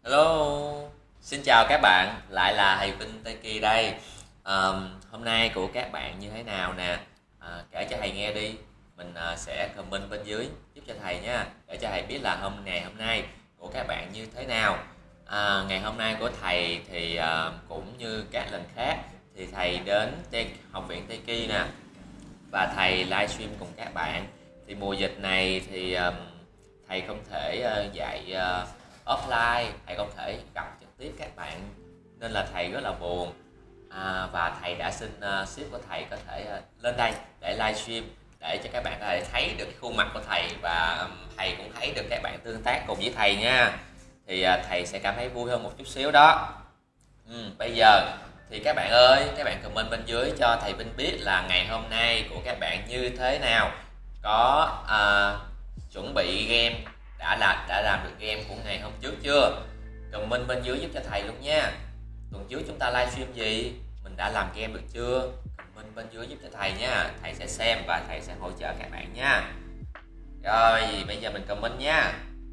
Hello, xin chào các bạn, lại là thầy Vinh Tây Kỳ đây. Hôm nay của các bạn như thế nào nè? Kể cho thầy nghe đi, mình sẽ comment bên dưới giúp cho thầy nha, để cho thầy biết là ngày hôm nay của các bạn như thế nào. Ngày hôm nay của thầy thì cũng như các lần khác thì thầy đến học viện Tây Kỳ nè, và thầy livestream cùng các bạn. Thì mùa dịch này thì thầy không thể dạy offline, thầy không thể gặp trực tiếp các bạn nên là thầy rất là buồn. Và thầy đã xin sếp của thầy có thể lên đây để livestream, để cho các bạn có thể thấy được khuôn mặt của thầy, và thầy cũng thấy được các bạn tương tác cùng với thầy nha. Thì thầy sẽ cảm thấy vui hơn một chút xíu đó. Bây giờ thì các bạn ơi, các bạn comment bên dưới cho thầy Vinh biết là ngày hôm nay của các bạn như thế nào. Có chuẩn bị game, đã làm được game của ngày hôm trước chưa? Comment bên dưới giúp cho thầy luôn nha. Tuần trước chúng ta livestream gì, mình đã làm game được chưa? Comment bên dưới giúp cho thầy nha, thầy sẽ xem và thầy sẽ hỗ trợ các bạn nha. Rồi bây giờ mình comment nha.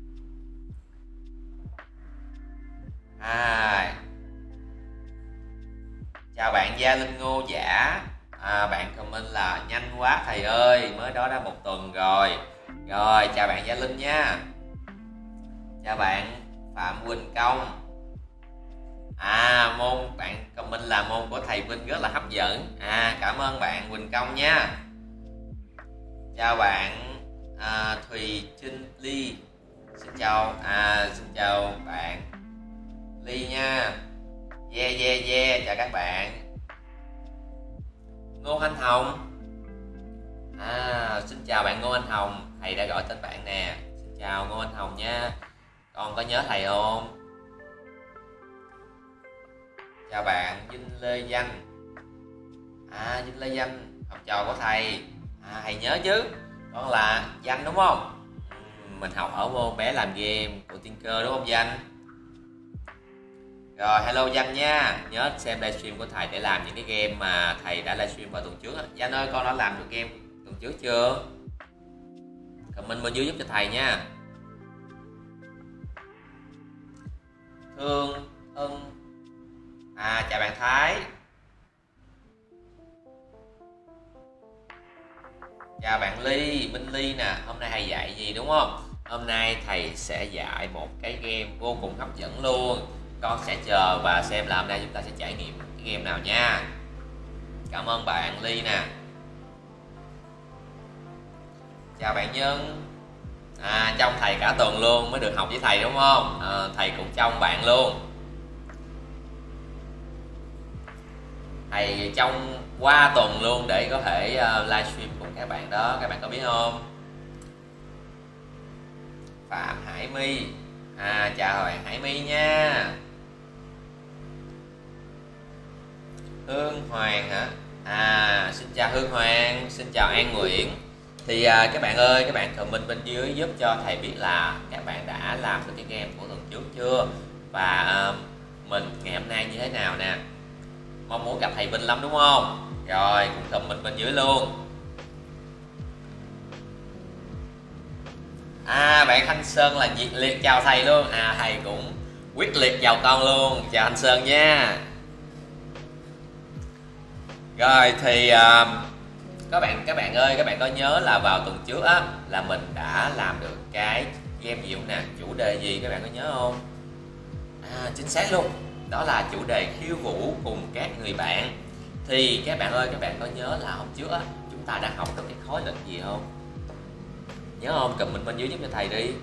Chào bạn Gia Linh Ngô Giả. Bạn comment là nhanh quá thầy ơi, mới đó đã 1 tuần rồi. Rồi chào bạn Gia Linh nha. Chào bạn Phạm Quỳnh Công. Môn bạn comment là môn của thầy Vinh rất là hấp dẫn. Cảm ơn bạn Quỳnh Công nha. Chào bạn Thùy Trinh Ly. Xin chào bạn Ly nha. Yeah, chào các bạn. Ngô Anh Hồng. Xin chào bạn Ngô Anh Hồng, thầy đã gọi tên bạn nè. Xin chào Ngô Anh Hồng nha. Con có nhớ thầy không? Chào bạn Vinh Lê Danh. Vinh Lê Danh, học trò của thầy. Thầy nhớ chứ, con là Danh đúng không? Mình học ở môn bé làm game của Tinker đúng không Danh? Rồi hello Danh nha, nhớ xem livestream của thầy để làm những cái game mà thầy đã livestream vào tuần trước. Danh ơi, con đã làm được game tuần trước chưa? Comment bên dưới giúp cho thầy nha. Thương Ân. Chào bạn Thái. Chào bạn Ly, Minh Ly nè. Hôm nay thầy dạy gì đúng không? Hôm nay thầy sẽ dạy một cái game vô cùng hấp dẫn luôn. Con sẽ chờ và xem là hôm nay chúng ta sẽ trải nghiệm cái game nào nha. Cảm ơn bạn Ly nè. Chào bạn Nhân. Trông thầy cả tuần luôn mới được học với thầy đúng không? Thầy cũng trông bạn luôn. Thầy trông qua tuần luôn để có thể livestream cùng các bạn đó, các bạn có biết không? Phạm Hải My. Chào bạn Hải My nha. Hương Hoàng hả? Xin chào Hương Hoàng, xin chào An Nguyễn. Thì các bạn ơi, các bạn comment bên dưới giúp cho thầy biết là các bạn đã làm được cái game của tuần trước chưa, và mình ngày hôm nay như thế nào nè. Mong muốn gặp thầy Vinh lắm đúng không? Rồi cũng comment bên dưới luôn. Bạn Thanh Sơn là nhiệt liệt chào thầy luôn. Thầy cũng quyết liệt chào con luôn. Chào Thanh Sơn nha. Rồi thì các bạn ơi, các bạn có nhớ là vào tuần trước á là mình đã làm được cái game gì không nè? Chủ đề gì các bạn có nhớ không? Chính xác luôn, đó là chủ đề khiêu vũ cùng các người bạn. Thì các bạn ơi, các bạn có nhớ là hôm trước á chúng ta đã học được cái khóa lệnh gì không? Nhớ không? Comment bên dưới giúp cho thầy đi.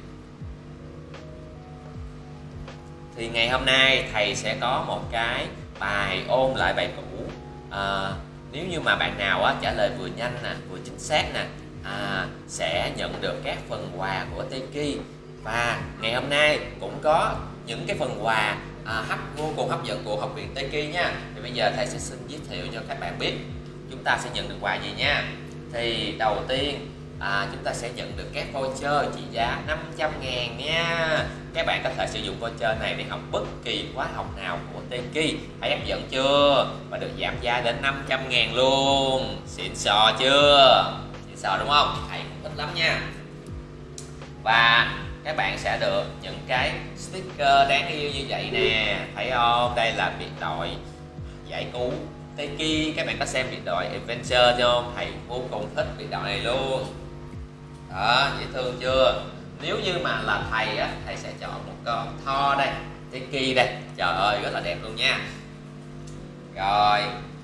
Thì ngày hôm nay thầy sẽ có một cái bài ôn lại bài cũ. Nếu như mà bạn nào á trả lời vừa nhanh nè, vừa chính xác nè, sẽ nhận được các phần quà của Teki. Và ngày hôm nay cũng có những cái phần quà vô cùng hấp dẫn của học viện Teki nha. Thì bây giờ thầy sẽ xin giới thiệu cho các bạn biết chúng ta sẽ nhận được quà gì nha. Thì đầu tiên chúng ta sẽ nhận được các voucher trị giá 500.000 nha. Các bạn có thể sử dụng voucher này để học bất kỳ khóa học nào của Teki. Thấy hấp dẫn chưa? Và được giảm giá đến 500.000 luôn. Xịn sò chưa? Xịn sò đúng không? Thầy cũng thích lắm nha. Và các bạn sẽ được những cái sticker đáng yêu như vậy nè, thấy không? Đây là biệt đội giải cứu Teki. Các bạn có xem biệt đội Adventure không? Thầy vô cùng thích biệt đội này luôn đó, dễ thương chưa? Nếu như mà là thầy á, thầy sẽ chọn một con Thor đây, Teki đây, trời ơi rất là đẹp luôn nha. Rồi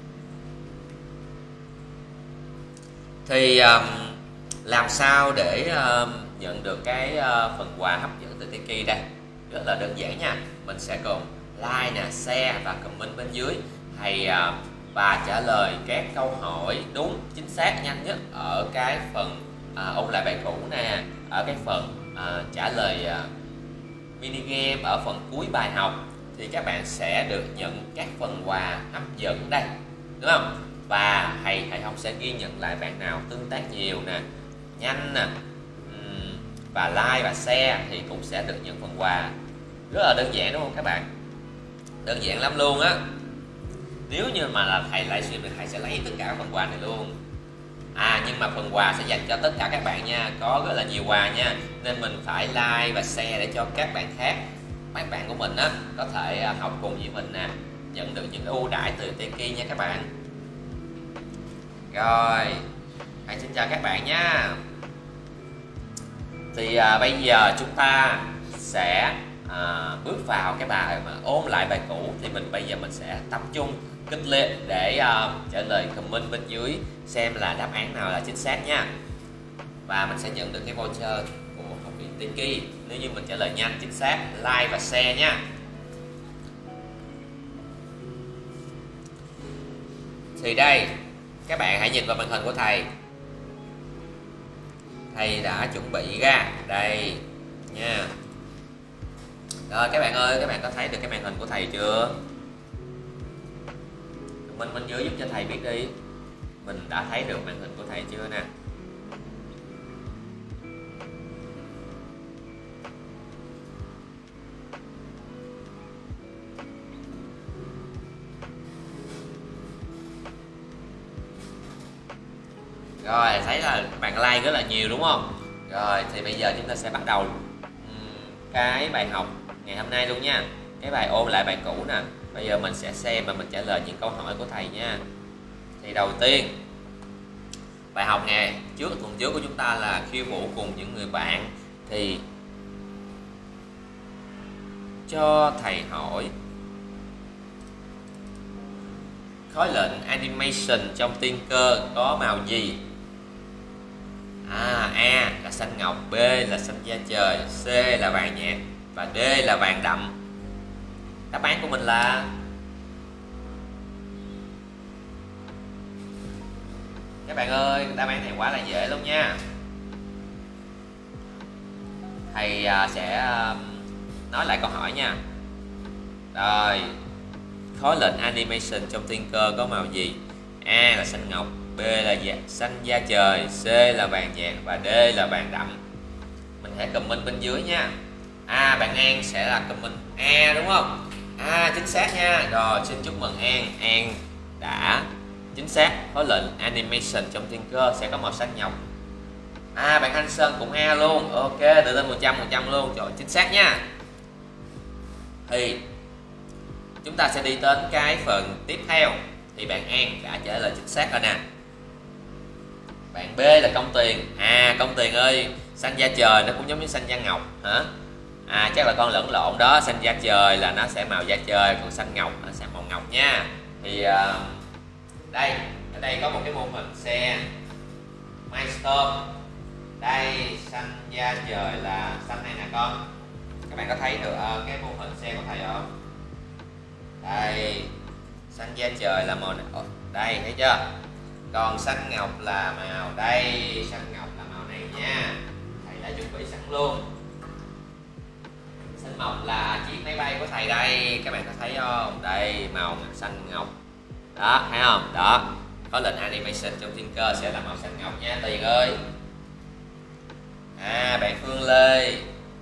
thì làm sao để nhận được cái phần quà hấp dẫn từ Teki đây? Rất là đơn giản nha, mình sẽ cùng like nè, share và comment bên dưới thầy và trả lời các câu hỏi đúng chính xác nhanh nhất ở cái phần ôn lại bài cũ nè, ở cái phần trả lời mini game ở phần cuối bài học, thì các bạn sẽ được nhận các phần quà hấp dẫn đây, đúng không? Và thầy không sẽ ghi nhận lại bạn nào tương tác nhiều nè, nhanh nè, và like và share thì cũng sẽ được nhận phần quà. Rất là đơn giản đúng không các bạn? Đơn giản lắm luôn á. Nếu như mà là thầy livestream thì thầy sẽ lấy tất cả các phần quà này luôn. Nhưng mà phần quà sẽ dành cho tất cả các bạn nha, có rất là nhiều quà nha, nên mình phải like và share để cho các bạn khác, các bạn của mình á, có thể học cùng với mình nè, nhận được những ưu đãi từ Teki nha các bạn. Rồi, thầy xin chào các bạn nha. Thì bây giờ chúng ta sẽ bước vào cái bài mà ôn lại bài cũ. Thì bây giờ mình sẽ tập trung kích liệt để trả lời comment bên dưới xem là đáp án nào là chính xác nha. Và mình sẽ nhận được cái voucher của học viện Teki nếu như mình trả lời nhanh, chính xác, like và share nha. Thì đây, các bạn hãy nhìn vào màn hình của thầy. Thầy đã chuẩn bị ra đây nha. Rồi các bạn ơi, các bạn có thấy được cái màn hình của thầy chưa? Mình bên dưới giúp cho thầy biết đi, mình đã thấy được màn hình của thầy chưa nè. Rồi thấy là các bạn like rất là nhiều đúng không? Rồi thì bây giờ chúng ta sẽ bắt đầu cái bài học ngày hôm nay luôn nha. Cái bài ôn lại bài cũ nè. Bây giờ mình sẽ xem và mình trả lời những câu hỏi của thầy nha. Thì đầu tiên, bài học ngày tuần trước của chúng ta là khiêu vũ cùng những người bạn. Thì cho thầy hỏi khối lệnh animation trong Tinker có màu gì? A là xanh ngọc, B là xanh da trời, C là vàng nhạt và D là vàng đậm. Đáp án của mình là các bạn ơi, đáp án này quá là dễ luôn nha. Thầy sẽ nói lại câu hỏi nha. Rồi, khối lệnh animation trong Tinker có màu gì? A là xanh ngọc, B là xanh da trời, C là vàng nhạt và D là vàng đậm. Mình hãy comment bên dưới nha. Bạn An sẽ là comment A đúng không? Chính xác nha. Rồi xin chúc mừng An đã chính xác. Khối lệnh animation trong Tinker sẽ có màu xanh ngọc. Bạn Anh Sơn cũng A luôn. Ok, được lên 100% luôn. Trời, chính xác nha. Thì chúng ta sẽ đi đến cái phần tiếp theo. Thì bạn An đã trả lời chính xác rồi nè. Bạn B là công tiền. Công tiền ơi, xanh da trời nó cũng giống như xanh da ngọc hả? Chắc là con lẫn lộn đó. Xanh da trời là nó sẽ màu da trời, còn xanh ngọc nó sẽ màu ngọc nha. Thì đây, ở đây có một cái mô hình xe Milestone. Đây, xanh da trời là xanh này nè con. Các bạn có thấy được cái mô hình xe của thầy không? Đây, xanh da trời là màu này. Đây, thấy chưa? Còn xanh ngọc là màu đây, xanh ngọc là màu này nha. Thầy đã chuẩn bị sẵn luôn. Xanh ngọc là chiếc máy bay của thầy đây, các bạn có thấy không? Đây, màu xanh ngọc. Đó, thấy không? Đó, có lệnh animation trong Tinker sẽ là màu xanh ngọc nha Tiền ơi. Bạn Phương Lê.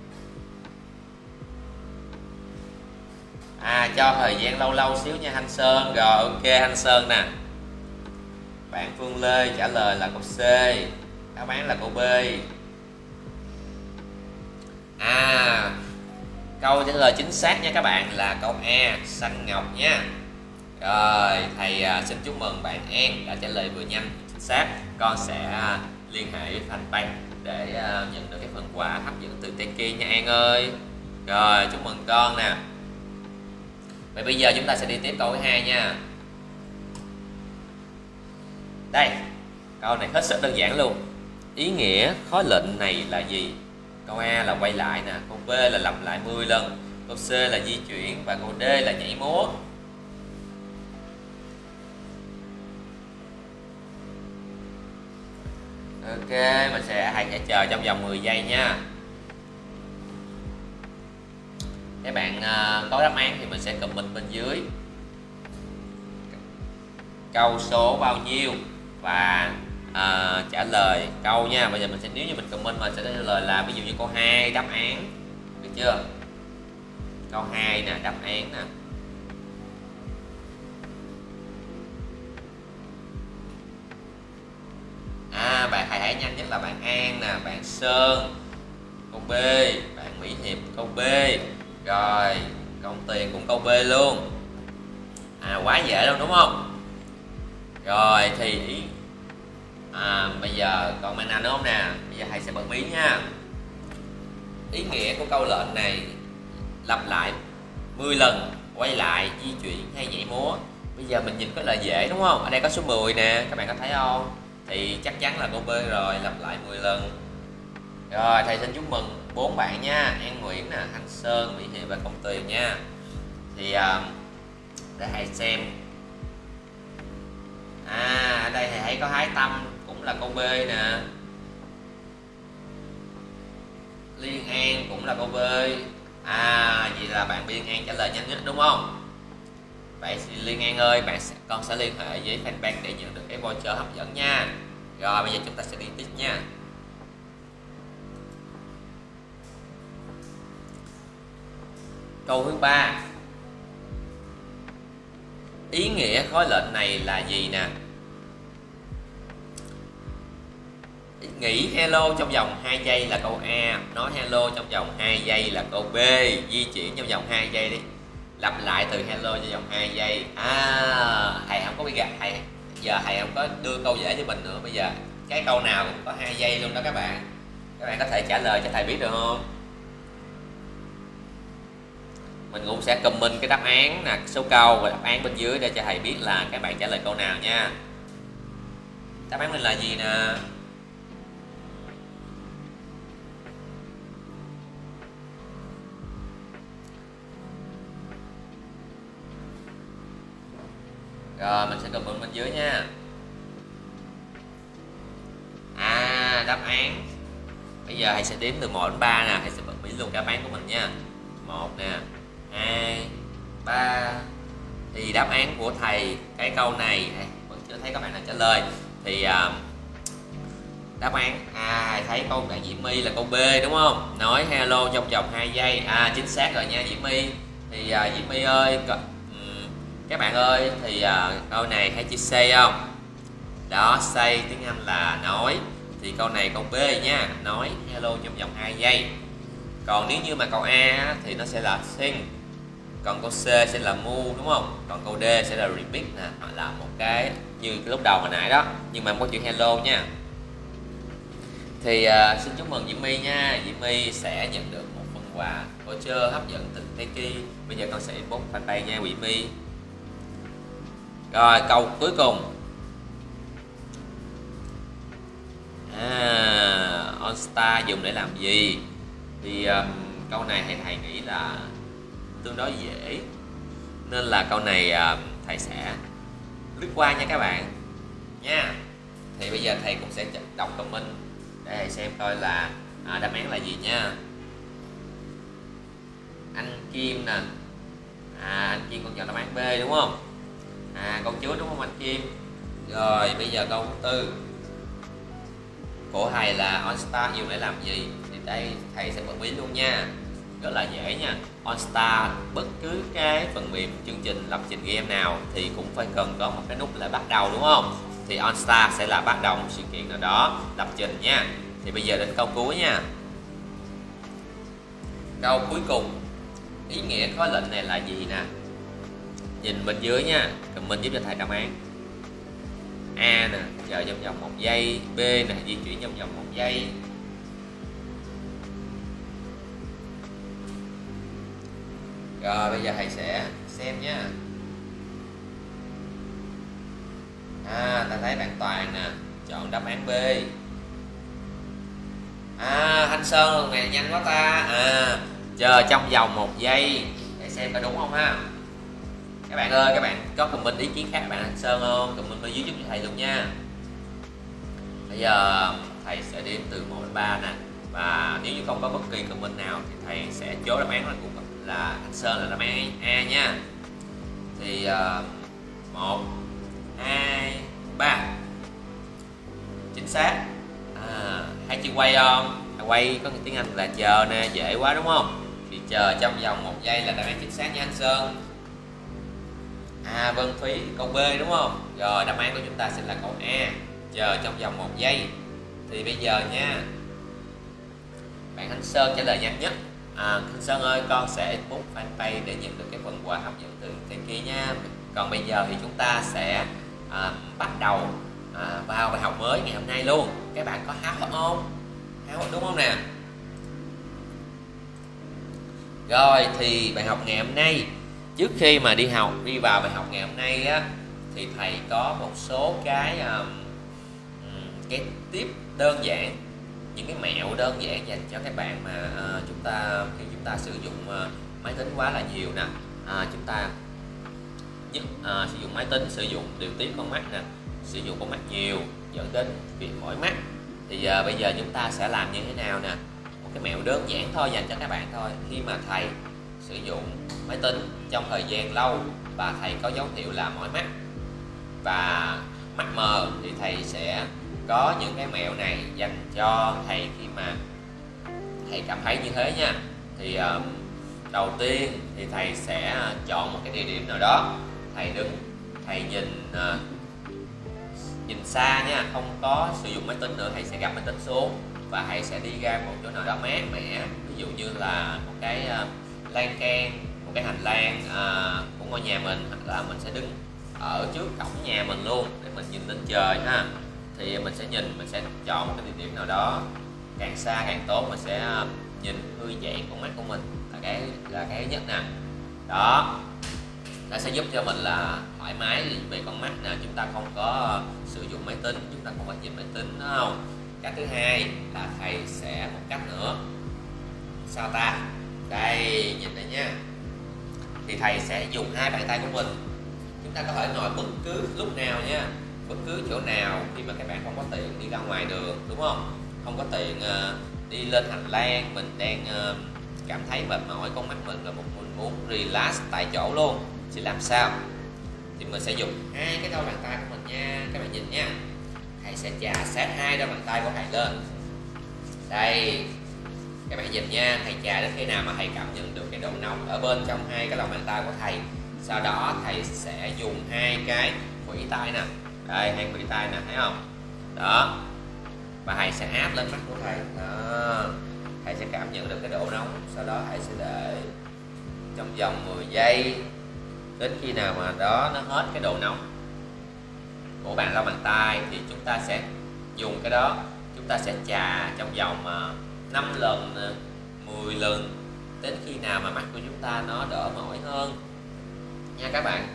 Cho thời gian lâu xíu nha Thanh Sơn. Rồi ok Thanh Sơn nè. Bạn Phương Lê trả lời là câu C, đáp án là câu B. À, câu trả lời chính xác nha các bạn là câu A, xanh ngọc nha. Rồi, thầy xin chúc mừng bạn An đã trả lời vừa nhanh chính xác. Con sẽ liên hệ với fanpage để nhận được cái phần quà hấp dẫn từ Teki nha An ơi. Rồi, chúc mừng con nè. Vậy bây giờ chúng ta sẽ đi tiếp câu thứ 2 nha. Đây, câu này hết sức đơn giản luôn. Ý nghĩa khói lệnh này là gì? Câu A là quay lại nè, câu B là lặp lại 10 lần, câu C là di chuyển và câu D là nhảy múa. Ok, mình hãy chờ trong vòng 10 giây nha. Các bạn có đáp án thì mình sẽ comment bên dưới câu số bao nhiêu và trả lời câu nha. Bây giờ mình sẽ, nếu như mình comment mình sẽ trả lời là ví dụ như câu 2 đáp án, được chưa? Câu 2 nè, đáp án nè. Bạn hãy nhanh nhất là bạn An nè, bạn Sơn câu B, bạn Mỹ Hiệp câu B, rồi Công Tiền cũng câu B luôn. Quá dễ luôn đúng không? Rồi thì bây giờ còn bạn nào nữa không nè? Bây giờ thầy sẽ bật mí nha. Ý nghĩa của câu lệnh này lặp lại 10 lần, quay lại, di chuyển hay nhảy múa. Bây giờ mình nhìn có là dễ đúng không? Ở đây có số 10 nè, các bạn có thấy không? Thì chắc chắn là câu B rồi, lặp lại 10 lần. Rồi thầy xin chúc mừng 4 bạn nha, An Nguyễn nè, Thanh Sơn, Mỹ Hiệp và Công Tuyền nha. Thì để thầy xem. Ở đây thầy thấy có Thái Tâm cũng là câu B nè. Liên An cũng là câu B. Vậy là bạn Liên An trả lời nhanh nhất đúng không? Vậy Liên An ơi, con sẽ liên hệ với fanpage để nhận được cái voucher hấp dẫn nha. Rồi bây giờ chúng ta sẽ đi tiếp nha. Câu thứ 3. Ý nghĩa khói lệnh này là gì nè? Nghĩ hello trong vòng 2 giây là câu A, nói hello trong vòng 2 giây là câu B, di chuyển trong vòng 2 giây đi. Lặp lại từ hello trong vòng 2 giây. Thầy không có biết gạt thầy. Giờ thầy không có đưa câu dễ cho mình nữa. Bây giờ cái câu nào cũng có 2 giây luôn đó các bạn. Các bạn có thể trả lời cho thầy biết được không? Mình cũng sẽ comment cái đáp án nè, số câu và đáp án bên dưới để cho thầy biết là các bạn trả lời câu nào nha. Đáp án mình là gì nè? Rồi mình sẽ comment bên dưới nha. Đáp án bây giờ thầy sẽ đếm từ 1 đến 3 nè, thầy sẽ bật mí luôn đáp án của mình nha. 1 nè, 2, 3. Thì đáp án của thầy cái câu này vẫn chưa thấy các bạn nào trả lời. Thì đáp án thầy thấy câu bạn Diễm My là câu B đúng không? Nói hello trong vòng 2 giây. Chính xác rồi nha Diễm My. Thì Diễm My ơi, các bạn ơi, thì câu này hãy chia say không? Đó, say tiếng Anh là nói. Thì câu này câu B nha, nói hello trong vòng 2 giây. Còn nếu như mà câu A thì nó sẽ là sing. Còn câu C sẽ là move đúng không? Còn câu D sẽ là repeat nè, hoặc là một cái như cái lúc đầu hồi nãy đó, nhưng mà không có chữ hello nha. Thì xin chúc mừng Diễm My nha. Diễm My sẽ nhận được một phần quà voucher hấp dẫn từ Teki. Bây giờ con sẽ inbox fanpage nha Diễm My. Rồi câu cuối cùng. On star dùng để làm gì? Thì câu này thầy nghĩ là tương đối dễ, nên là câu này thầy sẽ lướt qua nha các bạn nha. Thì bây giờ thầy cũng sẽ đọc comment để thầy xem coi là đáp án là gì nha. Anh Kim nè, anh Kim con chọn đáp án B đúng không? Con chứa đúng không anh Kim? Rồi bây giờ câu thứ 4 của thầy là On Star dùng để làm gì? Thì đây thầy sẽ bật mí luôn nha. Rất là dễ nha. On Star bất cứ cái phần mềm chương trình lập trình game nào thì cũng phải cần có một cái nút là bắt đầu đúng không? Thì On Star sẽ là bắt đầu một sự kiện nào đó lập trình nha. Thì bây giờ đến câu cuối nha. Câu cuối cùng, ý nghĩa khóa lệnh này là gì nè? Nhìn bên dưới nha, comment giúp cho thầy đáp án. A nè, chờ trong vòng 1 giây. B nè, di chuyển trong vòng 1 giây. Rồi bây giờ thầy sẽ xem nhé. Ta thấy bạn Toàn nè, chọn đáp án B. Thanh Sơn này nhanh quá ta. Chờ trong vòng 1 giây để xem có đúng không ha. Các bạn ơi, các bạn có comment ý kiến khác bạn Thanh Sơn không? Comment bên dưới giúp cho thầy luôn nha. Bây giờ thầy sẽ đếm từ 1 đến 3 nè. Và nếu như không có bất kỳ comment nào thì thầy sẽ chốt đáp án là cũng là Thanh Sơn là đáp án A nha. Thì 1, 2, 3. Chính xác. Hai chữ quay không? Quay có tiếng Anh là chờ nè, dễ quá đúng không? Thì chờ trong vòng 1 giây là đáp án chính xác nha anh Sơn. Vân Thúy câu B đúng không? Rồi đáp án của chúng ta sẽ là câu A, chờ trong vòng 1 giây. Thì bây giờ nha, bạn Thanh Sơn trả lời nhanh nhất. Thanh Sơn ơi, con sẽ inbox fanpage để nhận được cái phần quà hấp dẫn từ trên kia nha. Còn bây giờ thì chúng ta sẽ bắt đầu vào bài học mới ngày hôm nay luôn. Các bạn có háo hức không? Háo hức đúng không nè? Rồi thì bài học ngày hôm nay, trước khi mà đi vào bài học ngày hôm nay á, thì thầy có một số cái tip đơn giản, những cái mẹo đơn giản dành cho các bạn mà khi chúng ta sử dụng máy tính quá là nhiều nè. Chúng ta sử dụng máy tính, sử dụng điều tiết con mắt nè, sử dụng con mắt nhiều dẫn đến việc mỏi mắt. Thì bây giờ chúng ta sẽ làm như thế nào nè? Một cái mẹo đơn giản thôi dành cho các bạn thôi. Khi mà thầy sử dụng máy tính trong thời gian lâu và thầy có dấu hiệu là mỏi mắt và mắt mờ, thì thầy sẽ có những cái mẹo này dành cho thầy khi mà thầy cảm thấy như thế nha. Thì đầu tiên thì thầy sẽ chọn một cái địa điểm nào đó, thầy đứng, thầy nhìn xa nha, không có sử dụng máy tính nữa. Thầy sẽ gập máy tính xuống và thầy sẽ đi ra một chỗ nào đó mát mẻ, ví dụ như là một cái lan can, một cái hành lang của ngôi nhà mình, hoặc là mình sẽ đứng ở trước cổng nhà mình luôn để mình nhìn lên trời ha. Thì mình sẽ chọn một cái địa điểm nào đó, càng xa càng tốt, mình sẽ nhìn thư giãn con mắt của mình là cái nhất nè. Đó, nó sẽ giúp cho mình là thoải mái về con mắt nè, chúng ta không có sử dụng máy tính, chúng ta không có nhìn máy tính, đúng không? Cách thứ hai là thầy sẽ một cách nữa. Sao ta? Đây, nhìn đây nha. Thì thầy sẽ dùng hai bàn tay của mình. Chúng ta có thể ngồi bất cứ lúc nào nha, bất cứ chỗ nào khi mà các bạn không có tiện đi ra ngoài đường, đúng không? Không có tiện đi lên hành lang, mình đang cảm thấy mệt mỏi con mắt mình và mình muốn relax tại chỗ luôn, thì làm sao? Thì mình sẽ dùng hai cái đôi bàn tay của mình nha, các bạn nhìn nha. Thầy sẽ chà sát hai đôi bàn tay của thầy lên. Đây, các bạn nhìn nha, thầy chà đến khi nào mà thầy cảm nhận được cái độ nóng ở bên trong hai cái lòng bàn tay của thầy. Sau đó thầy sẽ dùng hai cái khuỷu tay nè, đây hai khuỷu tay nè, thấy không? Đó, và thầy sẽ áp lên mắt của thầy. Đó, thầy sẽ cảm nhận được cái độ nóng. Sau đó thầy sẽ để trong vòng 10 giây đến khi nào mà đó nó hết cái độ nóng của bàn lòng bàn tay. Thì chúng ta sẽ dùng cái đó, chúng ta sẽ chà trong vòng 5 lần, 10 lần đến khi nào mà mắt của chúng ta nó đỡ mỏi hơn nha các bạn.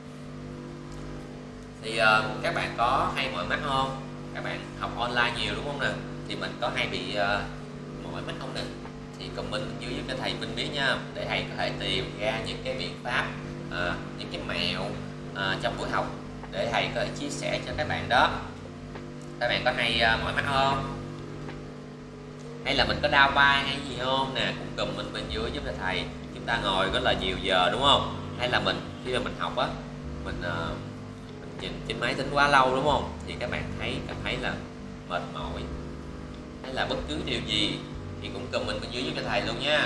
Thì các bạn có hay mỏi mắt không? Các bạn học online nhiều đúng không nè? Thì mình có hay bị mỏi mắt không nè? Thì comment dưới giúp cho thầy Vinh biết nha, để thầy có thể tìm ra những cái biện pháp, những cái mẹo trong buổi học để thầy có thể chia sẻ cho các bạn đó. Các bạn có hay mỏi mắt không? Hay là mình có đau vai hay gì không nè? Cũng comment bên dưới giúp cho thầy. Chúng ta ngồi rất là nhiều giờ đúng không? Hay là khi mà mình học á, mình nhìn trên máy tính quá lâu đúng không? Thì các bạn cảm thấy là mệt mỏi hay là bất cứ điều gì thì cũng comment bên dưới giúp cho thầy luôn nha.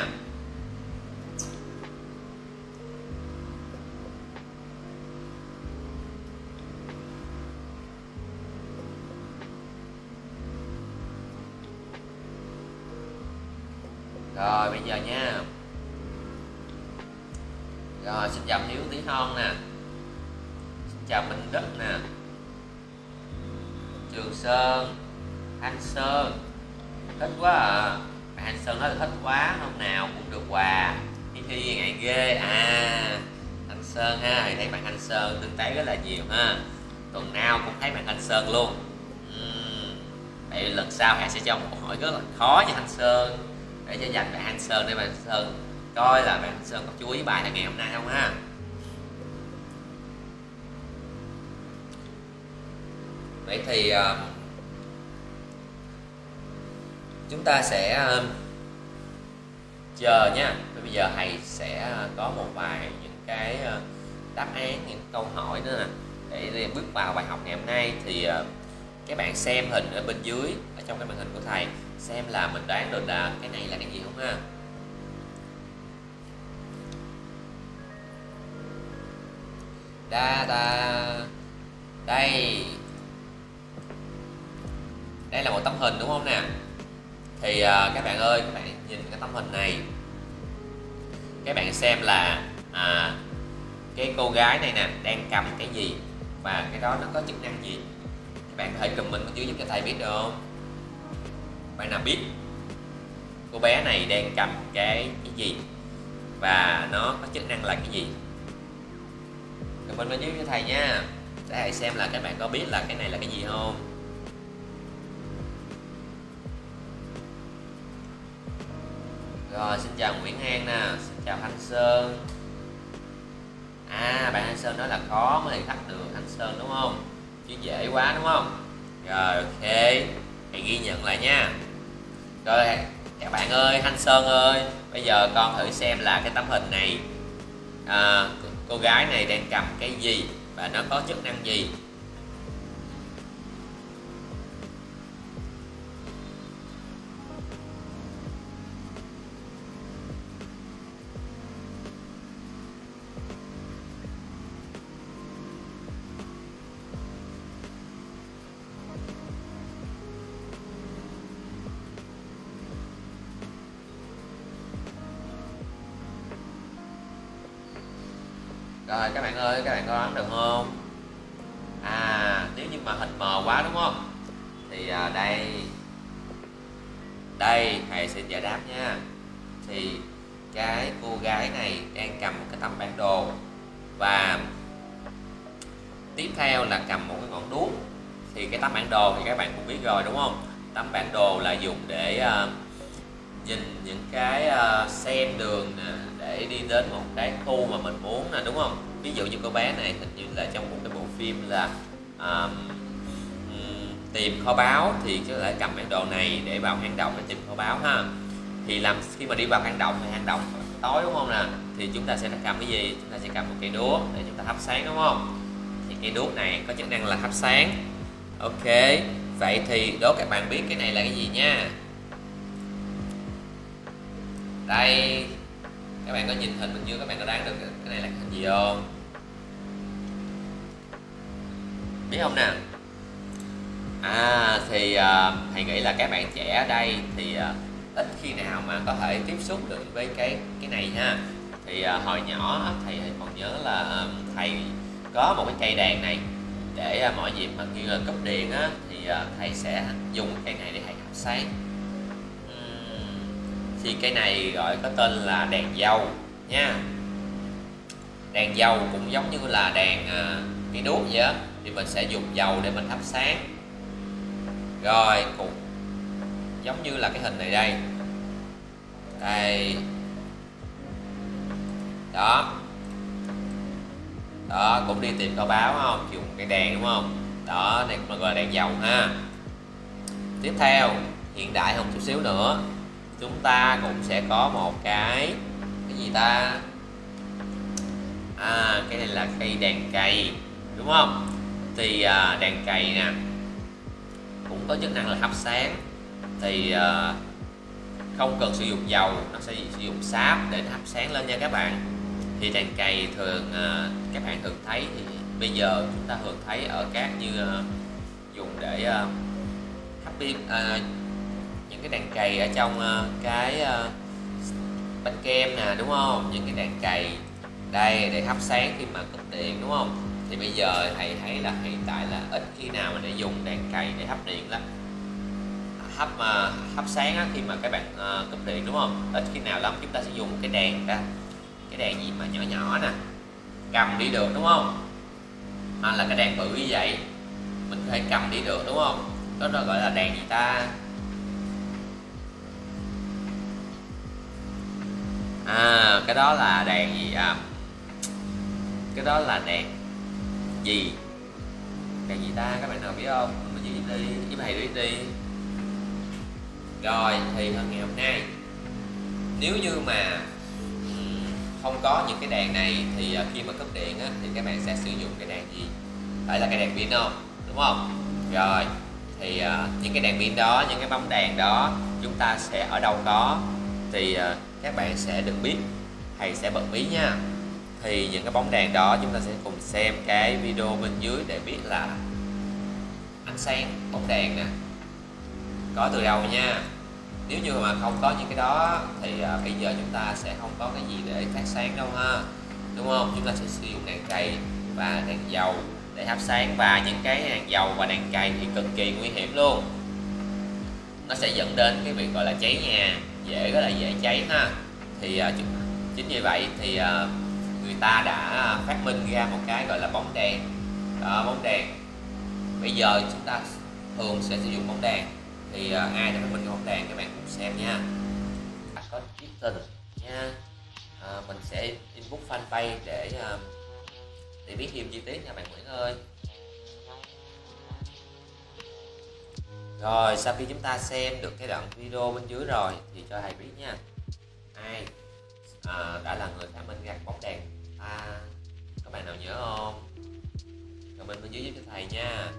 Rồi bây giờ nha. Rồi xin chào Hiếu Tí Hon nè. Xin chào Minh Đức nè. Trường Sơn, Thanh Sơn. Thích quá à. Bạn Thanh Sơn nói là thích quá, hôm nào cũng được quà. Hi ngại ghê à. Thanh Sơn ha, thì thấy bạn Thanh Sơn tương tác rất là nhiều ha. Tuần nào cũng thấy bạn Thanh Sơn luôn. Vậy lần sau Hà sẽ cho một câu hỏi rất là khó cho Thanh Sơn để cho dành bạn Thanh Sơn, để bạn Thanh Sơn coi là bạn Thanh Sơn có chú ý bài là ngày hôm nay không ha. Vậy thì chúng ta sẽ chờ nha. Bây giờ thầy sẽ có một vài những cái đáp án, những câu hỏi nữa nè, để bước vào bài học ngày hôm nay. Thì các bạn xem hình ở bên dưới, ở trong cái màn hình của thầy, xem là mình đoán được là cái này là cái gì không ha. Đây là một tấm hình đúng không nè. Thì các bạn ơi, các bạn nhìn cái tấm hình này, các bạn xem là cái cô gái này nè đang cầm cái gì và cái đó nó có chức năng gì. Các bạn có thể comment bên dưới giúp cho thầy biết được không? Bạn nào biết cô bé này đang cầm cái gì và nó có chức năng là cái gì? Comment bên dưới cho thầy nha, để thầy xem là các bạn có biết là cái này là cái gì không. Rồi xin chào Nguyễn An nè, xin chào Thanh Sơn. Bạn Thanh Sơn nói là khó mới thầy thách được Thanh Sơn đúng không? Chứ dễ quá đúng không? Rồi ok, thầy ghi nhận lại nha. Rồi các bạn ơi, Thanh Sơn ơi, bây giờ con thử xem là cái tấm hình này cô gái này đang cầm cái gì và nó có chức năng gì. Rồi các bạn ơi, các bạn có đoán được không? Nếu như mà hình mờ quá đúng không? Thì đây thầy sẽ giải đáp nha. Thì cái cô gái này đang cầm một cái tấm bản đồ và tiếp theo là cầm một cái ngọn đuốc. Thì cái tấm bản đồ thì các bạn cũng biết rồi đúng không? Tấm bản đồ là dùng để nhìn những cái xem đường nè, để đi đến một cái khu mà mình muốn nè đúng không? Ví dụ như cô bé này hình như là trong một cái bộ phim là tìm kho báu, thì có thể cầm bản đồ này để vào hang động để tìm kho báu ha. Thì khi mà đi vào hang động thì hang động tối đúng không nè, thì chúng ta sẽ cầm cái gì? Chúng ta sẽ cầm một cây đuốc để chúng ta thắp sáng đúng không? Thì cây đuốc này có chức năng là thắp sáng. Ok, vậy thì đố các bạn biết cái này là cái gì nha. Đây, các bạn có nhìn hình bên dưới, các bạn có đoán được cái này là hình gì không? Biết không nè? Thì thầy nghĩ là các bạn trẻ ở đây thì ít khi nào mà có thể tiếp xúc được với cái này ha. Thì hồi nhỏ thầy còn nhớ là thầy có một cái cây đèn này, để mỗi dịp mà như là cúp điện á, thì thầy sẽ dùng cây này để thầy thắp sáng. Thì cây này gọi có tên là đèn dầu nha. Đèn dầu cũng giống như là đèn cái đuốc vậy á, thì mình sẽ dùng dầu để mình thắp sáng. Rồi cũng giống như là cái hình này đây. Đây. Đó, cũng đi tìm kho báu không? Dùng cái đèn đúng không? Đó, này cũng là gọi là đèn dầu ha. Tiếp theo, hiện đại hơn chút xíu nữa, chúng ta cũng sẽ có một cái gì ta? Cái này là cây đèn cày đúng không? Thì đèn cày nè cũng có chức năng là thắp sáng. Thì không cần sử dụng dầu, nó sẽ sử dụng sáp để thắp sáng lên nha các bạn. Thì đèn cày thường các bạn thường thấy, thì bây giờ chúng ta thường thấy ở các như dùng để thắp pin, những cái đèn cày ở trong cái bánh kem nè, đúng không? Những cái đèn cày đây để hấp sáng khi mà cúp điện, đúng không? Thì bây giờ thầy thấy là hiện tại là ít khi nào mà để dùng đèn cày để hấp điện lắm, hấp sáng á, khi mà các bạn cúp điện, đúng không? Ít khi nào lắm chúng ta sẽ dùng cái đèn ra, cái đèn gì mà nhỏ nhỏ nè, cầm đi được, đúng không? Hoặc là cái đèn bự như vậy mình có thể cầm đi được, đúng không? Đó gọi là đèn gì ta? Cái đó là đèn gì cái đó là đèn gì? Đèn gì ta, các bạn nào biết không? Mình giúp đi, giúp thầy biết đi. Rồi thì ngày hôm nay nếu như mà không có những cái đèn này thì khi mà cúp điện á, thì các bạn sẽ sử dụng cái đèn gì? Phải là cái đèn pin không? Đúng không? Rồi thì những cái đèn pin đó, những cái bóng đèn đó chúng ta sẽ ở đâu có thì các bạn sẽ được biết, thầy sẽ bật mí nha. Thì những cái bóng đèn đó chúng ta sẽ cùng xem cái video bên dưới để biết là ánh sáng bóng đèn nè có từ đâu nha. Nếu như mà không có những cái đó thì bây giờ chúng ta sẽ không có cái gì để phát sáng đâu ha, đúng không? Chúng ta sẽ sử dụng đèn cày và đèn dầu để hấp sáng, và những cái đèn dầu và đèn cày thì cực kỳ nguy hiểm luôn, nó sẽ dẫn đến cái việc gọi là cháy nhà, rất là dễ cháy ha. Thì chính vì vậy thì người ta đã phát minh ra một cái gọi là bóng đèn đó, bóng đèn. Bây giờ chúng ta thường sẽ sử dụng bóng đèn thì ai đã phát minh cái bóng đèn các bạn cùng xem nha. Có viết tên nha, mình sẽ inbox fanpage để biết thêm chi tiết nha bạn Nguyễn ơi. Rồi sau khi chúng ta xem được cái đoạn video bên dưới rồi thì cho thầy biết nha, ai đã là người phát minh ra bóng đèn các bạn nào nhớ không? Comment bên dưới giúp cho thầy nha.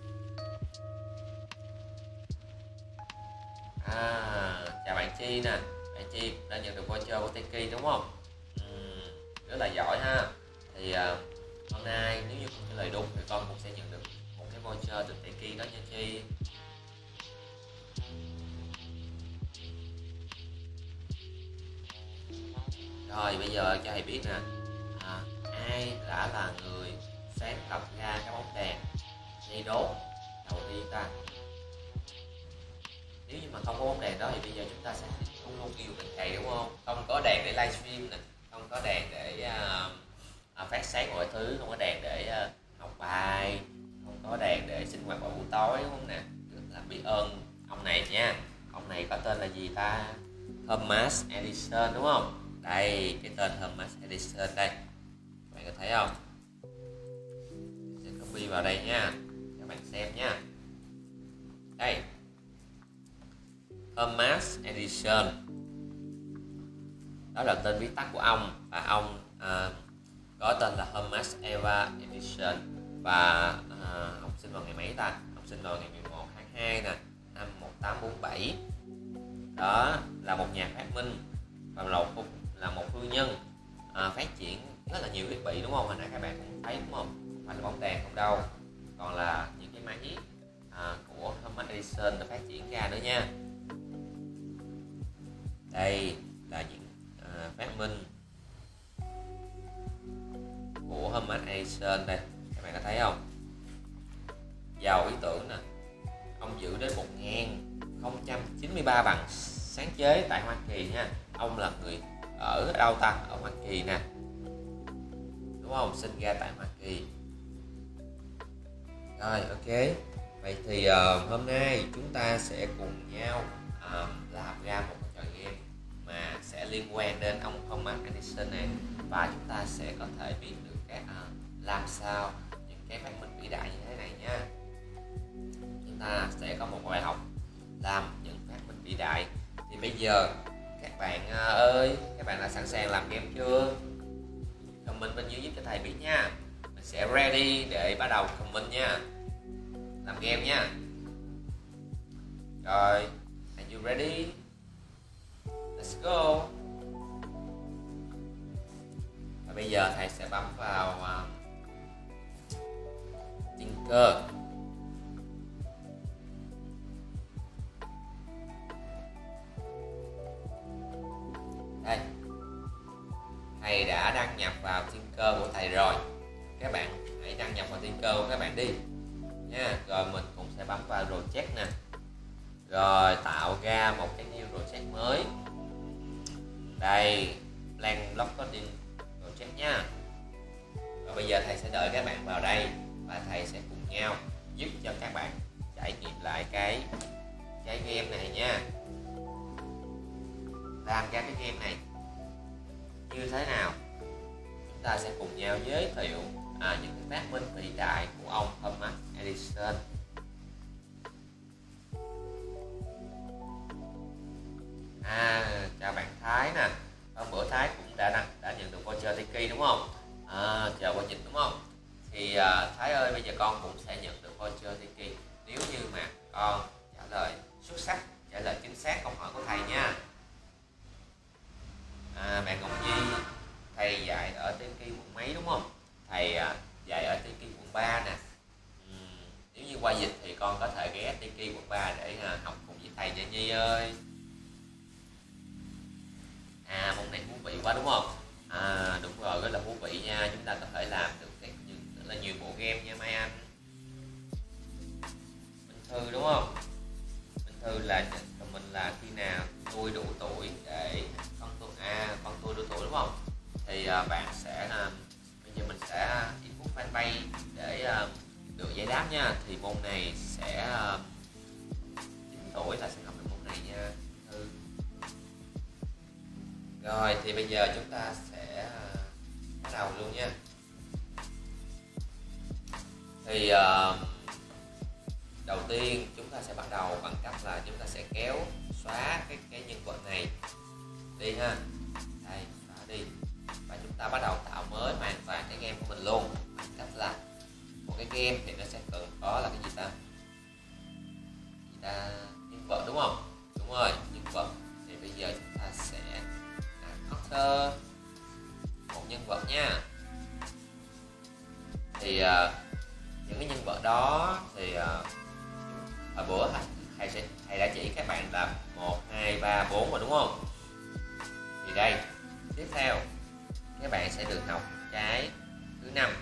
Chào bạn Chi nè, bạn Chi đã nhận được voucher của Teki đúng không? Rất là giỏi ha. Thì hôm nay nếu như con trả lời đúng thì con cũng sẽ nhận được một cái voucher từ Teki đó nha Chi. Rồi bây giờ cho thầy biết nè, ai đã là người sáng lập ra cái bóng đèn dây đốt đầu tiên ta? Nếu như mà không có bóng đèn đó thì bây giờ chúng ta sẽ luôn luôn yêu đèn cày đúng không? Không có đèn để livestream nè, không có đèn để phát sáng mọi thứ, không có đèn để học bài, không có đèn để sinh hoạt vào buổi tối, đúng không nè? Rất là biết ơn ông này nha. Ông này có tên là gì ta? Thomas Edison đúng không? Đây, cái tên Thomas Edison đây, các bạn có thấy không? Sẽ copy vào đây nha, các bạn xem nha. Đây, Thomas Edison, đó là tên viết tắt của ông, và ông có tên là Thomas Eva Edison, và ông sinh vào ngày mấy ta? Ông sinh vào ngày 11 tháng 2 nè, năm 1847. Đó là một nhà phát minh và là một thương nhân phát triển rất là nhiều thiết bị đúng không? Hồi nãy các bạn cũng thấy đúng không? Không phải là bóng đèn không đâu, còn là những cái máy của Thomas Edison đã phát triển ra nữa nha. Đây là những phát minh của Thomas Edison đây, các bạn có thấy không? Giàu ý tưởng nè, ông giữ đến 1093 bằng sáng chế tại Hoa Kỳ nha. Ông là người ở đâu ta? Ở Hoa Kỳ nè, đúng không? Sinh ra tại Hoa Kỳ. Rồi ok, vậy thì hôm nay chúng ta sẽ cùng nhau làm ra một trò game mà sẽ liên quan đến ông Thomas Edison này, và chúng ta sẽ có thể biết được làm sao những cái phát minh vĩ đại như thế này nha. Chúng ta sẽ có một bài học làm những phát minh vĩ đại. Thì bây giờ các bạn ơi, các bạn đã sẵn sàng làm game chưa? Comment bên dưới giúp cho thầy biết nha. Mình sẽ ready để bắt đầu comment nha, làm game nha. Rồi, are you ready? Let's go. Và bây giờ thầy sẽ bấm vào Tinker. Đây, đã đăng nhập vào Tinker của thầy rồi, các bạn hãy đăng nhập vào Tinker của các bạn đi nha. Rồi mình cũng sẽ bấm vào project nè, rồi tạo ra một cái new project mới. Đây, Blank Block Coding project nha. Và bây giờ thầy sẽ đợi các bạn vào đây và thầy sẽ cùng nhau giúp cho các bạn trải nghiệm lại cái game này nha. Làm ra cái game này như thế nào, chúng ta sẽ cùng nhau giới thiệu những cái phát minh vĩ đại của ông Thomas Edison. Chào bạn Thái nè. Hôm bữa Thái cũng đã nhận được voucher Tiki đúng không? Chờ qua dịch đúng không? Thì Thái ơi, bây giờ con cũng sẽ nhận được voucher Tiki nếu như mà con trả lời xuất sắc, trả lời chính xác câu hỏi của thầy nha. Bạn Ngọc Nhi, thầy dạy ở Tiki quận mấy đúng không? Thầy dạy ở Tiki quận 3 nè. Nếu như qua dịch thì con có thể ghé Tiki quận 3 để học cùng với thầy nha Nhi ơi. Môn này thú vị quá đúng không? Đúng rồi, rất là thú vị nha. Chúng ta có thể làm được rất là nhiều bộ game nha Mai Anh. Minh Thư đúng không? Minh Thư là mình là khi nào tôi đủ tuổi để con tôi đủ tuổi đúng không? Thì bạn sẽ bây giờ mình sẽ input fanpage để được giải đáp nha. Thì môn này sẽ 9 tuổi là sẽ học được môn này nha. Thư. Rồi thì bây giờ chúng ta sẽ bắt đầu luôn nha. Thì đầu tiên chúng ta sẽ bắt đầu bằng cách là chúng ta sẽ kéo xóa cái nhân vật này đi ha. Đây, xóa đi. Và chúng ta bắt đầu tạo mới hoàn toàn cái game của mình luôn. Bằng cách là một cái game thì nó sẽ cần có là cái gì ta? Nhân vật đúng không? Đúng rồi, nhân vật. Thì bây giờ chúng ta sẽ author một nhân vật nha. Thì những cái nhân vật đó thì hồi bữa thầy đã chỉ các bạn là 1, 2, 3, 4 rồi đúng không? Thì đây, tiếp theo các bạn sẽ được học cái thứ 5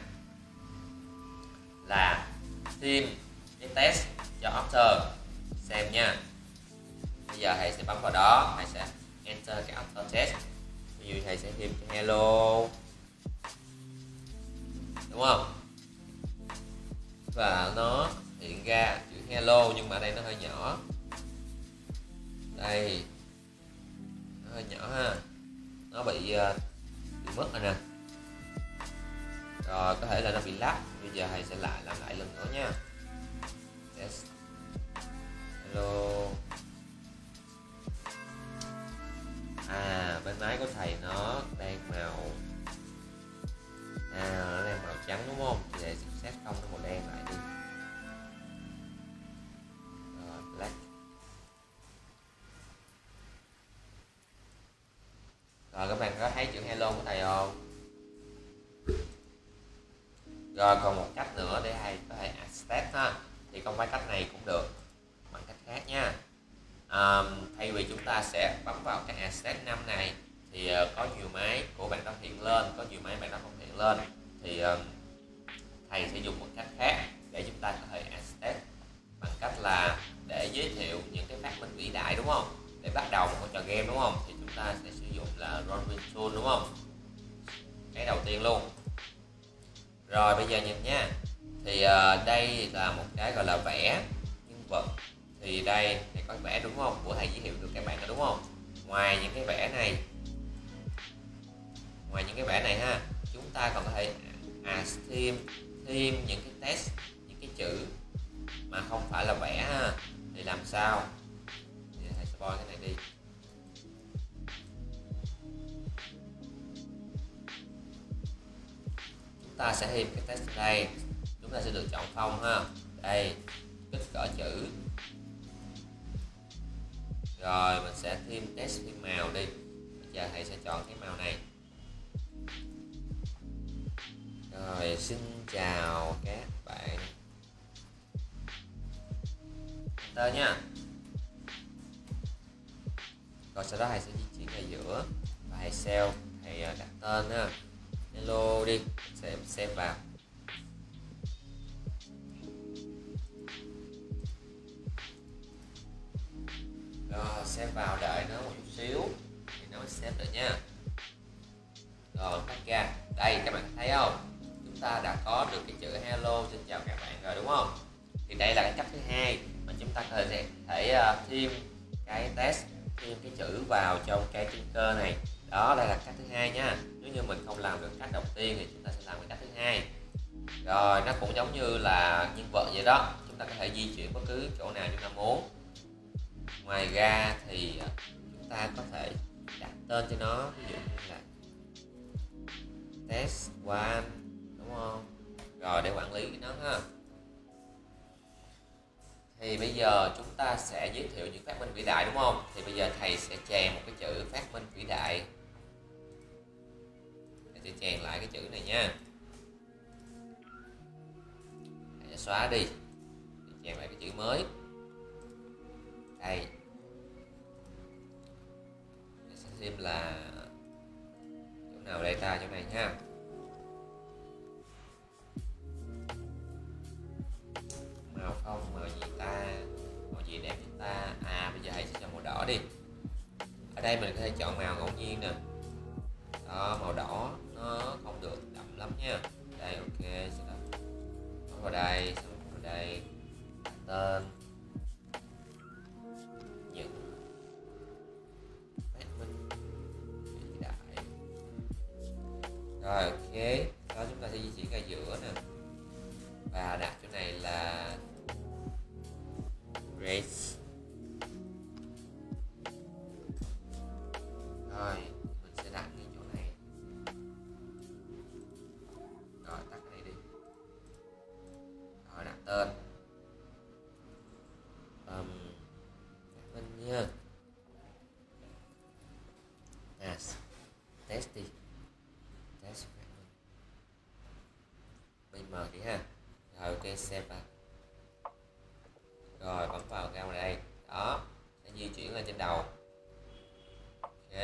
là theme cái test cho author xem nha. Bây giờ thầy sẽ bấm vào đó, thầy sẽ enter cái author test. Ví dụ thầy sẽ thêm cái hello đúng không? Và nó hiện ra chữ hello nhưng mà ở đây nó hơi nhỏ. Đây, nó hơi nhỏ ha, nó bị mất rồi nè. Rồi có thể là nó bị lắp. Bây giờ thầy sẽ làm lại lần nữa nha. Test hello. Bên máy của thầy nó đang màu nó đang màu trắng đúng không? Thì thầy sẽ set không nó màu đen lại đi. Rồi black. Rồi các bạn có thấy chữ hello của thầy không? Rồi còn một cách nữa để thầy có thể add stat ha. Thì không phải cách này cũng được, bằng cách khác nha. Thay vì chúng ta sẽ bấm vào cái add stat 5 này thì có nhiều máy của bạn đó hiện lên, có nhiều máy bạn đó không hiện lên, thì thầy sẽ dùng một cách khác để chúng ta có thể add stat bằng cách là để giới thiệu những cái phát minh vĩ đại đúng không? Để bắt đầu một trò game đúng không? Thì chúng ta sẽ sử dụng là Run Tool đúng không? Cái đầu tiên luôn. Rồi bây giờ nhìn nha. Thì đây là một cái gọi là vẽ nhân vật. Thì đây thầy có vẽ đúng không? Của thầy giới thiệu được các bạn đó đúng không? Ngoài những cái vẽ này ha, chúng ta còn có thể thêm những cái text, những cái chữ mà không phải là vẽ ha. Thì làm sao? Thì thầy sẽ boy cái này đi. Chúng ta sẽ thêm cái text ở đây. Chúng ta sẽ lựa chọn phông ha. Đây, kích cỡ chữ. Rồi mình sẽ thêm text, thêm màu đi. Bây giờ thầy sẽ chọn cái màu này. Rồi xin chào các bạn. Enter nha. Rồi sau đó thầy sẽ di chuyển ở giữa và thầy sell, thầy đặt tên ha, hello đi, sẽ save vào. Rồi save vào, đợi nó một chút xíu thì nó mới save được nha. Rồi tắt ra. Đây các bạn thấy không, chúng ta đã có được cái chữ hello xin chào các bạn rồi đúng không? Thì đây là cái cách thứ hai mà chúng ta có thể thêm cái text, thêm cái chữ vào trong cái tinker này. Đó, đây là cách thứ hai nha. Nếu như mình không làm được cách đầu tiên thì chúng ta sẽ làm cái cách thứ hai. Rồi nó cũng giống như là nhân vật vậy đó, chúng ta có thể di chuyển bất cứ chỗ nào chúng ta muốn. Ngoài ra thì chúng ta có thể đặt tên cho nó, ví dụ như là test one, đúng không? Rồi để quản lý nó ha. Thì bây giờ chúng ta sẽ giới thiệu những phát minh vĩ đại đúng không? Thì bây giờ thầy sẽ chèn một cái chữ phát minh vĩ đại. Thầy sẽ chèn lại cái chữ này nha. Thầy sẽ xóa đi, thầy chèn lại cái chữ mới. Đây. Thầy sẽ thêm là chỗ nào đây ta, chỗ này ha. Màu không, màu gì ta, màu gì đẹp chúng ta. Bây giờ hãy sẽ chọn màu đỏ đi. Ở đây mình có thể chọn màu ngẫu nhiên nè. Đó, màu đỏ nó không được đậm lắm nha. Đây, ok, sẽ bấm vào đây, xong vào đây, tên những phát minh vĩ đại. Rồi ok, đó chúng ta sẽ di chuyển ra giữa nè, và đặt chỗ này là race. Rồi mình sẽ đặt cái chỗ này. Rồi tắt cái này đi. Rồi đặt tên mình nha. Test đi, test BM đi ha. Rồi ok, save vào. Rồi bấm vào ra ngoài đây. Đó, sẽ di chuyển lên trên đầu. Ok.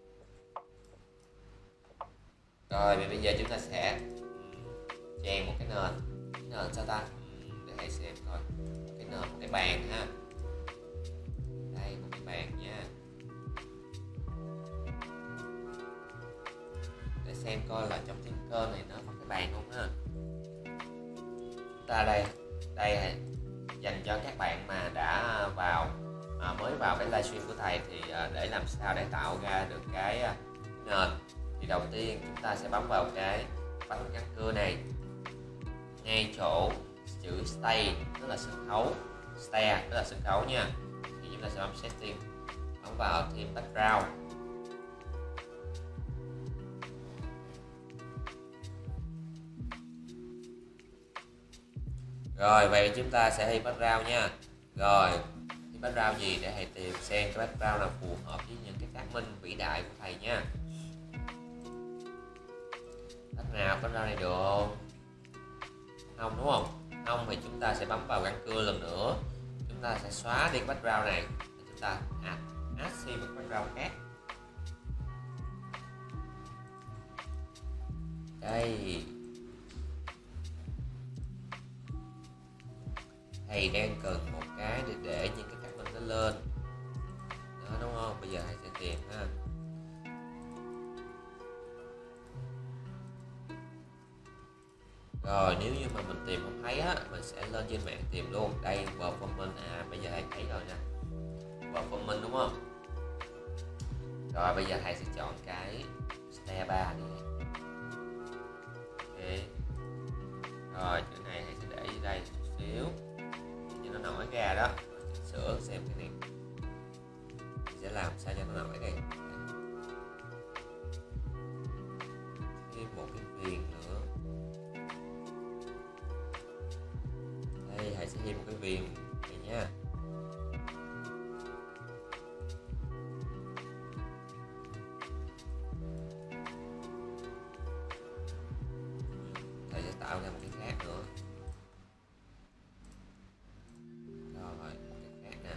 Rồi bây giờ chúng ta sẽ chèn một cái nền sao ta, để hãy xem coi. Cái nền, một cái bàn ha. Đây, một cái bàn nha, để xem coi là trong Tinker này nó có cái bàn không ha. Chúng ta đây dành cho các bạn mà đã mới vào cái livestream của thầy, thì để làm sao để tạo ra được cái nền, thì đầu tiên chúng ta sẽ bấm vào cái bánh gắn cưa này, ngay chỗ chữ stay tức là sân khấu, stair tức là sân khấu nha, thì chúng ta sẽ bấm setting, bấm vào thêm background. Rồi vậy chúng ta sẽ thi background nha. Rồi thi background gì để thầy tìm xem cái background nào phù hợp với những cái phát minh vĩ đại của thầy nha. Cách nào background này được không? Không đúng không? Không thì chúng ta sẽ bấm vào găng cưa lần nữa, chúng ta sẽ xóa đi cái background này, chúng ta add thêm một background khác. Đây, thầy đang cần một cái để những cái phát minh nó lên đó, đúng không? Bây giờ thầy sẽ tìm ha. Rồi nếu như mà mình tìm không thấy á, mình sẽ lên trên mạng tìm luôn. Đây, performance, bây giờ thầy thấy rồi nha, performance đúng không? Rồi bây giờ thầy sẽ chọn cái stair bar này. Ok. Rồi chữ này thầy sẽ để dưới đây chút xíu cho nó nổi ra đó. Chỉnh sửa xem cái này sẽ làm sao cho nó nổi đây. Thêm một cái viền nữa. Đây, thầy sẽ thêm một cái viền này nha. Thầy sẽ tạo ra một cái khác nữa. Rồi, một cái khác nè.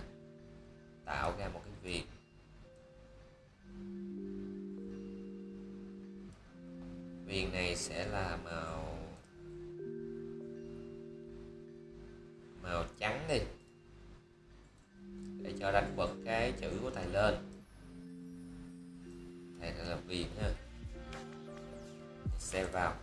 Tạo ra một cái viền. viền này sẽ là màu trắng đi, để cho đánh bật cái chữ của thầy lên. Thầy là viền ha, xem vào.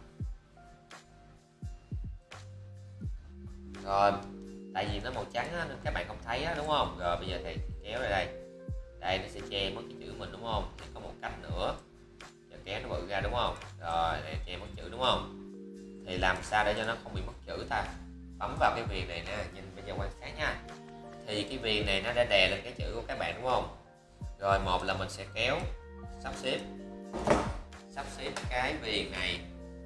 Rồi, tại vì nó màu trắng á, nên các bạn không thấy á, đúng không? Rồi bây giờ thầy kéo ra đây, đây nó sẽ che mất cái chữ mình, đúng không? Thì có một cách nữa, giờ kéo nó bự ra, đúng không? Rồi để che mất chữ, đúng không? Thì làm sao để cho nó không bị mất chữ ta? Bấm vào cái viền này nè, nhìn bây giờ quan sát nha. Thì cái viền này nó đã đè lên cái chữ của các bạn, đúng không? Rồi một là mình sẽ kéo, sắp xếp cái viền này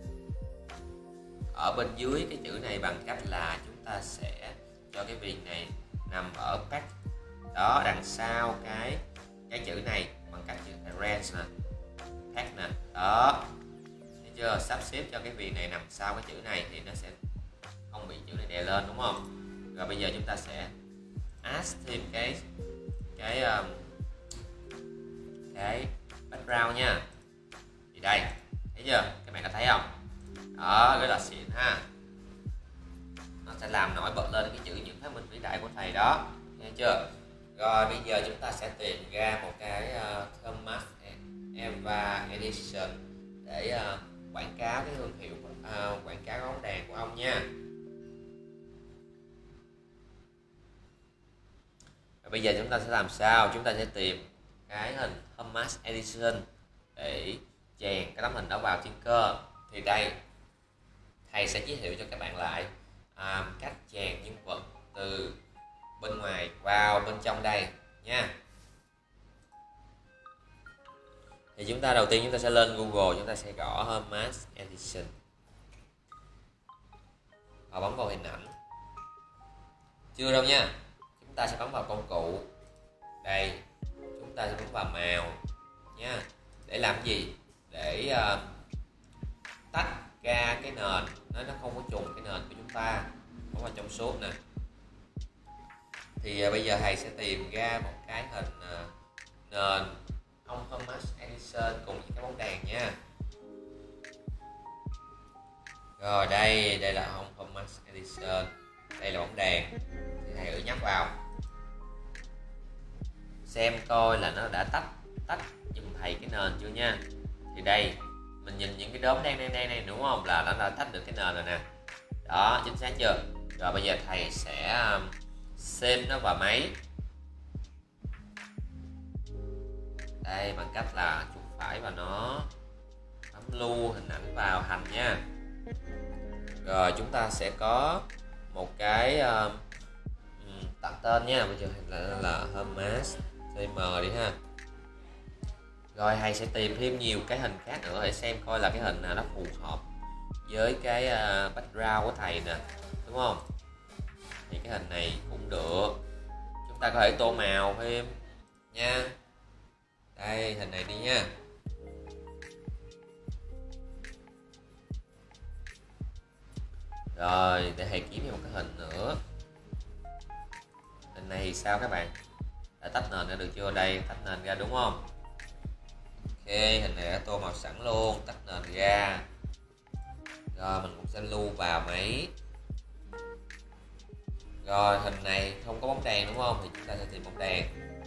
ở bên dưới cái chữ này bằng cách là chúng ta sẽ cho cái viền này nằm ở back đó, đằng sau cái chữ này, bằng cách chữ arrange nè, back nè, đó, thấy chưa? Sắp xếp cho cái viền này nằm sau cái chữ này thì nó sẽ không bị chữ này đè lên, đúng không? Rồi bây giờ chúng ta sẽ add thêm cái background nha. Thì đây, thấy chưa? Các bạn có thấy không? Đó, rất là xịn ha. Nó sẽ làm nổi bật lên cái chữ những phát minh vĩ đại của thầy đó, nghe chưa? Rồi bây giờ chúng ta sẽ tìm ra một cái Thomas Eva Edison để quảng cáo cái thương hiệu, quảng cáo bóng đèn của ông nha. Rồi bây giờ chúng ta sẽ làm sao? Chúng ta sẽ tìm cái hình Thomas Edison để chèn cái tấm hình đó vào trên cơ. Thì đây, thầy sẽ giới thiệu cho các bạn lại cách chèn nhân vật từ bên ngoài vào bên trong đây nha. Thì chúng ta đầu tiên chúng ta sẽ lên Google, chúng ta sẽ gõ Thomas Edison và bấm vào hình ảnh. Chưa đâu nha, chúng ta sẽ bấm vào công cụ đây, chúng ta sẽ bấm vào màu nha. Để làm gì? Để tách ra cái nền nó không có trùng cái nền của chúng ta. Bấm vào trong suốt nè. Thì bây giờ thầy sẽ tìm ra một cái hình nền ông Thomas Edison cùng với cái bóng đèn nha. Rồi đây là ông Thomas Edison, đây là bóng đèn. Thì thầy thử nhấp vào xem coi là nó đã tách giùm thầy cái nền chưa nha. Thì đây mình nhìn những cái đốm đen này đúng không, là nó đã tách được cái nền rồi nè. Đó, chính xác chưa? Rồi bây giờ thầy sẽ xem nó vào máy đây, bằng cách là chuột phải và nó bấm lưu hình ảnh vào hành nha. Rồi chúng ta sẽ có một cái đặt tên nha. Bây giờ là Thomas TM đi ha. Rồi thầy sẽ tìm thêm nhiều cái hình khác nữa để xem coi là cái hình nào nó phù hợp với cái background của thầy nè, đúng không? Thì cái hình này cũng được, chúng ta có thể tô màu thêm nha. Đây, hình này đi nha. Rồi để thầy kiếm thêm một cái hình nữa. Hình này thì sao các bạn? Đã tách nền ra được chưa? Đây, tách nền ra đúng không? Ok, hình này đã tô màu sẵn luôn, tách nền ra. Rồi mình cũng sẽ lưu vào máy. Rồi hình này không có bóng đèn đúng không? Thì chúng ta sẽ tìm bóng đèn.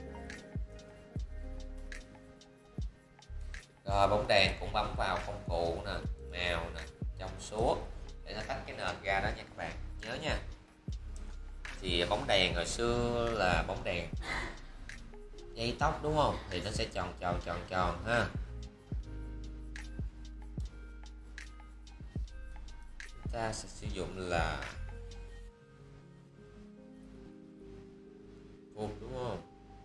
Rồi bóng đèn cũng bấm vào công cụ nè, màu nè, trong suốt để nó tách cái nền ra đó nha các bạn, nhớ nha. Thì bóng đèn hồi xưa là bóng đèn dây tóc đúng không? Thì nó sẽ tròn ha. Chúng ta sẽ sử dụng là vuông đúng không?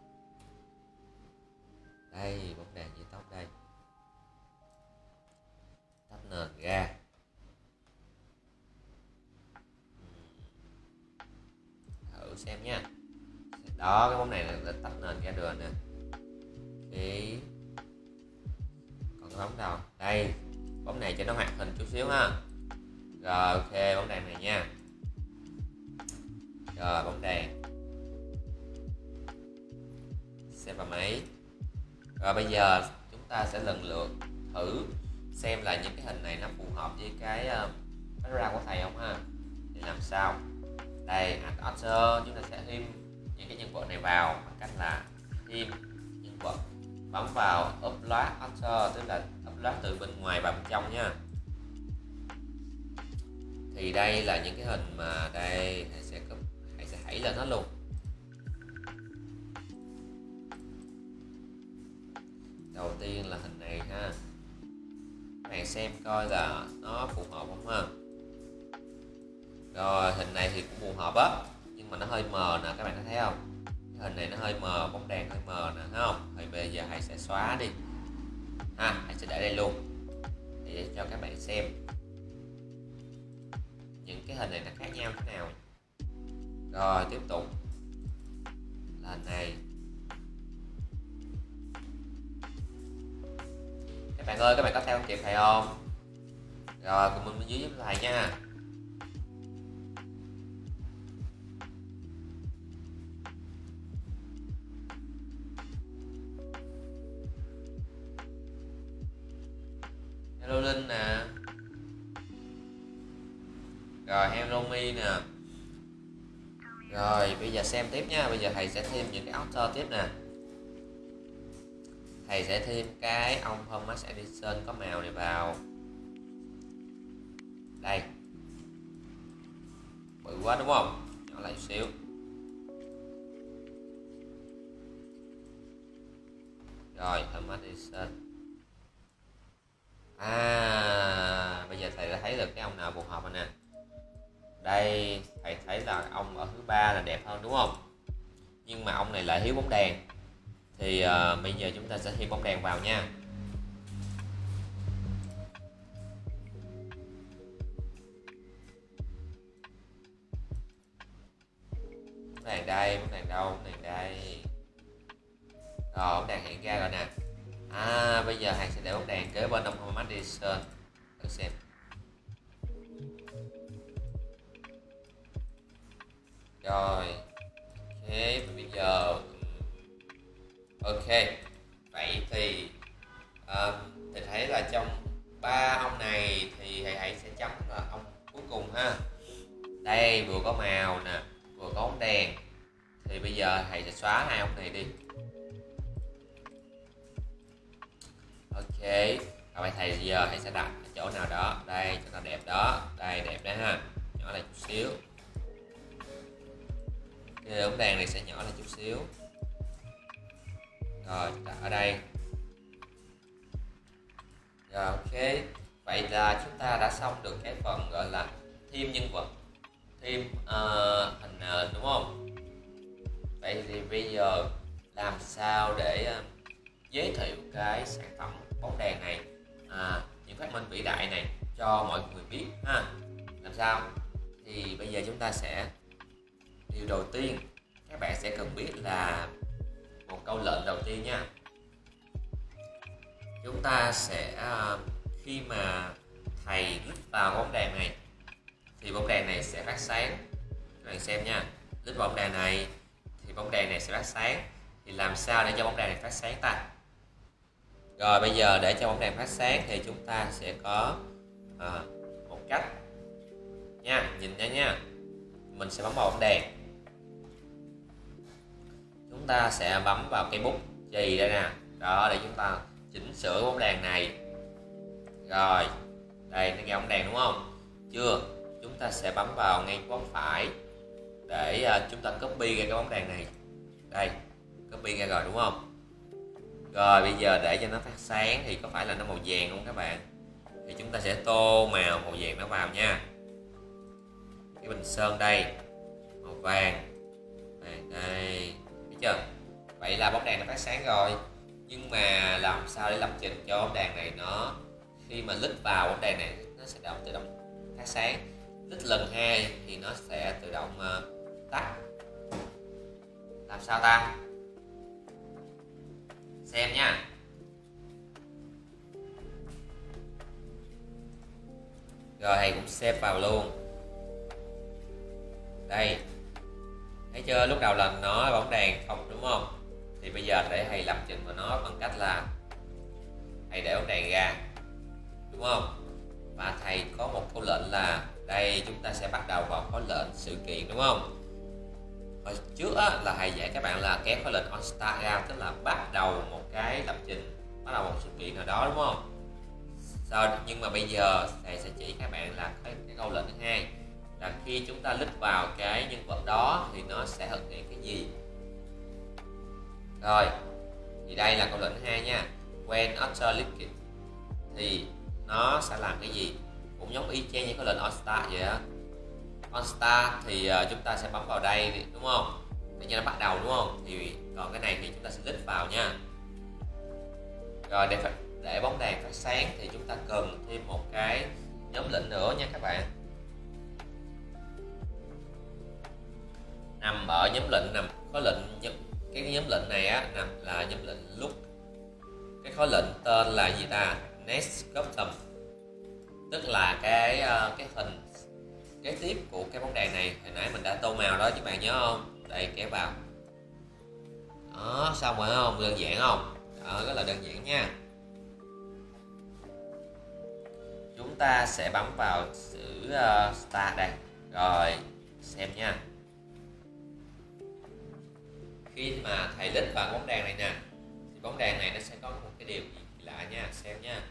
Đây, bóng đèn dây tóc đây. Tách nền ra. Thử xem nha. Đó, cái bóng này là tách nền ra được nè. Ok. Còn cái bóng đâu? Đây, bóng này cho nó hoạt hình chút xíu ha. Rồi ok, bóng đèn này nha. Rồi bóng đèn. Xem vào máy. Rồi bây giờ chúng ta sẽ lần lượt thử xem là những cái hình này nó phù hợp với cái background của thầy không ha. Thì làm sao? Đây, add actor, chúng ta sẽ thêm những cái nhân vật này vào bằng cách là thêm nhân vật, bấm vào upload actor, tức là upload từ bên ngoài vào bên trong nha. Thì đây là những cái hình mà đây thầy sẽ thảy lên nó luôn. Đầu tiên là hình này ha, các bạn xem coi là nó phù hợp không ha. Rồi hình này thì cũng phù hợp á, nhưng mà nó hơi mờ nè, các bạn có thấy không? Cái hình này nó hơi mờ, bóng đèn hơi mờ nè, thấy không? Thì bây giờ thầy sẽ xóa đi ha, thầy sẽ để đây luôn để cho các bạn xem những cái hình này nó khác nhau thế nào. Rồi tiếp tục là hình này. Các bạn ơi, các bạn có theo kịp thầy không? Rồi comment bên dưới giúp thầy nha. Hello Linh nè. Rồi hello Mi nè. Rồi bây giờ xem tiếp nha. Bây giờ thầy sẽ thêm những cái author tiếp nè. Thầy sẽ thêm cái ông Thomas Edison có màu này vào. Đây, bự quá đúng không? Nhỏ lại chút xíu. Rồi Thomas Edison. Bây giờ thầy đã thấy được cái ông nào phù hợp rồi nè. Đây thầy thấy là ông ở thứ ba là đẹp hơn đúng không? Nhưng mà ông này lại thiếu bóng đèn. Thì bây giờ chúng ta sẽ thêm bóng đèn vào nha. Bóng đèn đây, bóng đèn đâu? Bóng đèn đây. Rồi bóng đèn hiện ra rồi nè. Bây giờ thầy sẽ để bóng đèn kế bên ông Thomas Edison. Thử xem. Rồi ok, bây giờ ok, vậy thì thầy thấy là trong ba ông này thì thầy sẽ chấm là ông cuối cùng ha. Đây vừa có màu nè, vừa có bóng đèn. Thì bây giờ thầy sẽ xóa hai ông này đi. Ok, và thầy giờ thầy sẽ đặt ở chỗ nào đó. Đây cho nó đẹp đó, đây đẹp đó ha. Nhỏ lại chút xíu. Cái bóng đèn này sẽ nhỏ lại chút xíu. Rồi đặt ở đây. Rồi ok, vậy là chúng ta đã xong được cái phần gọi là thêm nhân vật, thêm hình nền đúng không? Vậy thì bây giờ làm sao để giới thiệu cái sản phẩm bóng đèn này, những phát minh vĩ đại này cho mọi người biết ha. Làm sao? Thì bây giờ chúng ta sẽ, điều đầu tiên các bạn sẽ cần biết là một câu lệnh đầu tiên nha. Chúng ta sẽ khi mà thầy lít vào bóng đèn này thì bóng đèn này sẽ phát sáng. Các bạn xem nha, lít vào bóng đèn này thì bóng đèn này sẽ phát sáng. Thì làm sao để cho bóng đèn này phát sáng ta? Rồi bây giờ để cho bóng đèn phát sáng thì chúng ta sẽ có một cách nha, nhìn nha. Mình sẽ bấm vào bóng đèn. Chúng ta sẽ bấm vào cây bút chì đây nè. Đó, để chúng ta chỉnh sửa bóng đèn này. Rồi đây nó ra bóng đèn đúng không? Chưa, chúng ta sẽ bấm vào ngay góc phải để chúng ta copy ra cái bóng đèn này. Đây, copy ra rồi đúng không? Rồi bây giờ để cho nó phát sáng thì có phải là nó màu vàng không các bạn? Thì chúng ta sẽ tô màu vàng nó vào nha. Cái bình sơn đây màu vàng đây, thấy chưa? Vậy là bóng đèn nó phát sáng rồi. Nhưng mà làm sao để lập trình cho bóng đèn này nó khi mà lít vào bóng đèn này nó sẽ tự động phát sáng, lít lần 2 thì nó sẽ tự động tắt. Làm sao ta? Xem nha. Rồi thầy cũng xếp vào luôn. Đây, thấy chưa, lúc đầu là nó bóng đèn không đúng không? Thì bây giờ để thầy lập trình vào nó bằng cách là thầy để bóng đèn ra. đúng không? Và thầy có một câu lệnh là đây, chúng ta sẽ bắt đầu vào khóa lệnh sự kiện, đúng không? Hồi trước á, là thầy dạy các bạn là kéo khóa lệnh on start out, tức là bắt đầu một cái lập trình, bắt đầu một sự kiện nào đó, đúng không? Nhưng mà bây giờ thầy sẽ chỉ các bạn là cái câu lệnh thứ hai là khi chúng ta click vào cái nhân vật đó thì nó sẽ thực hiện cái gì. Rồi, thì đây là câu lệnh thứ hai nha. When after clicking thì nó sẽ làm cái gì, cũng giống y chang như câu lệnh on start vậy á. On start thì chúng ta sẽ bấm vào đây, đúng không, để cho nó bắt đầu, đúng không? Thì còn cái này thì chúng ta sẽ click vào nha. Rồi để bóng đèn phát sáng thì chúng ta cần thêm một cái nhóm lệnh nữa nha các bạn. Nằm ở nhóm lệnh, nằm khối lệnh cái nhóm lệnh này á, nằm là nhóm lệnh look. Cái khối lệnh tên là gì ta? Next custom, tức là cái hình kế tiếp của cái bóng đèn này. Hồi nãy mình đã tô màu đó, các bạn nhớ không? Đây, kéo vào đó, xong rồi không? Đơn giản không? Đó, rất là đơn giản nha. Chúng ta sẽ bấm vào chữ start đây, rồi xem nha. Khi mà thầy click vào bóng đèn này nè, thì bóng đèn này nó sẽ có một cái điều gì lạ nha, xem nha.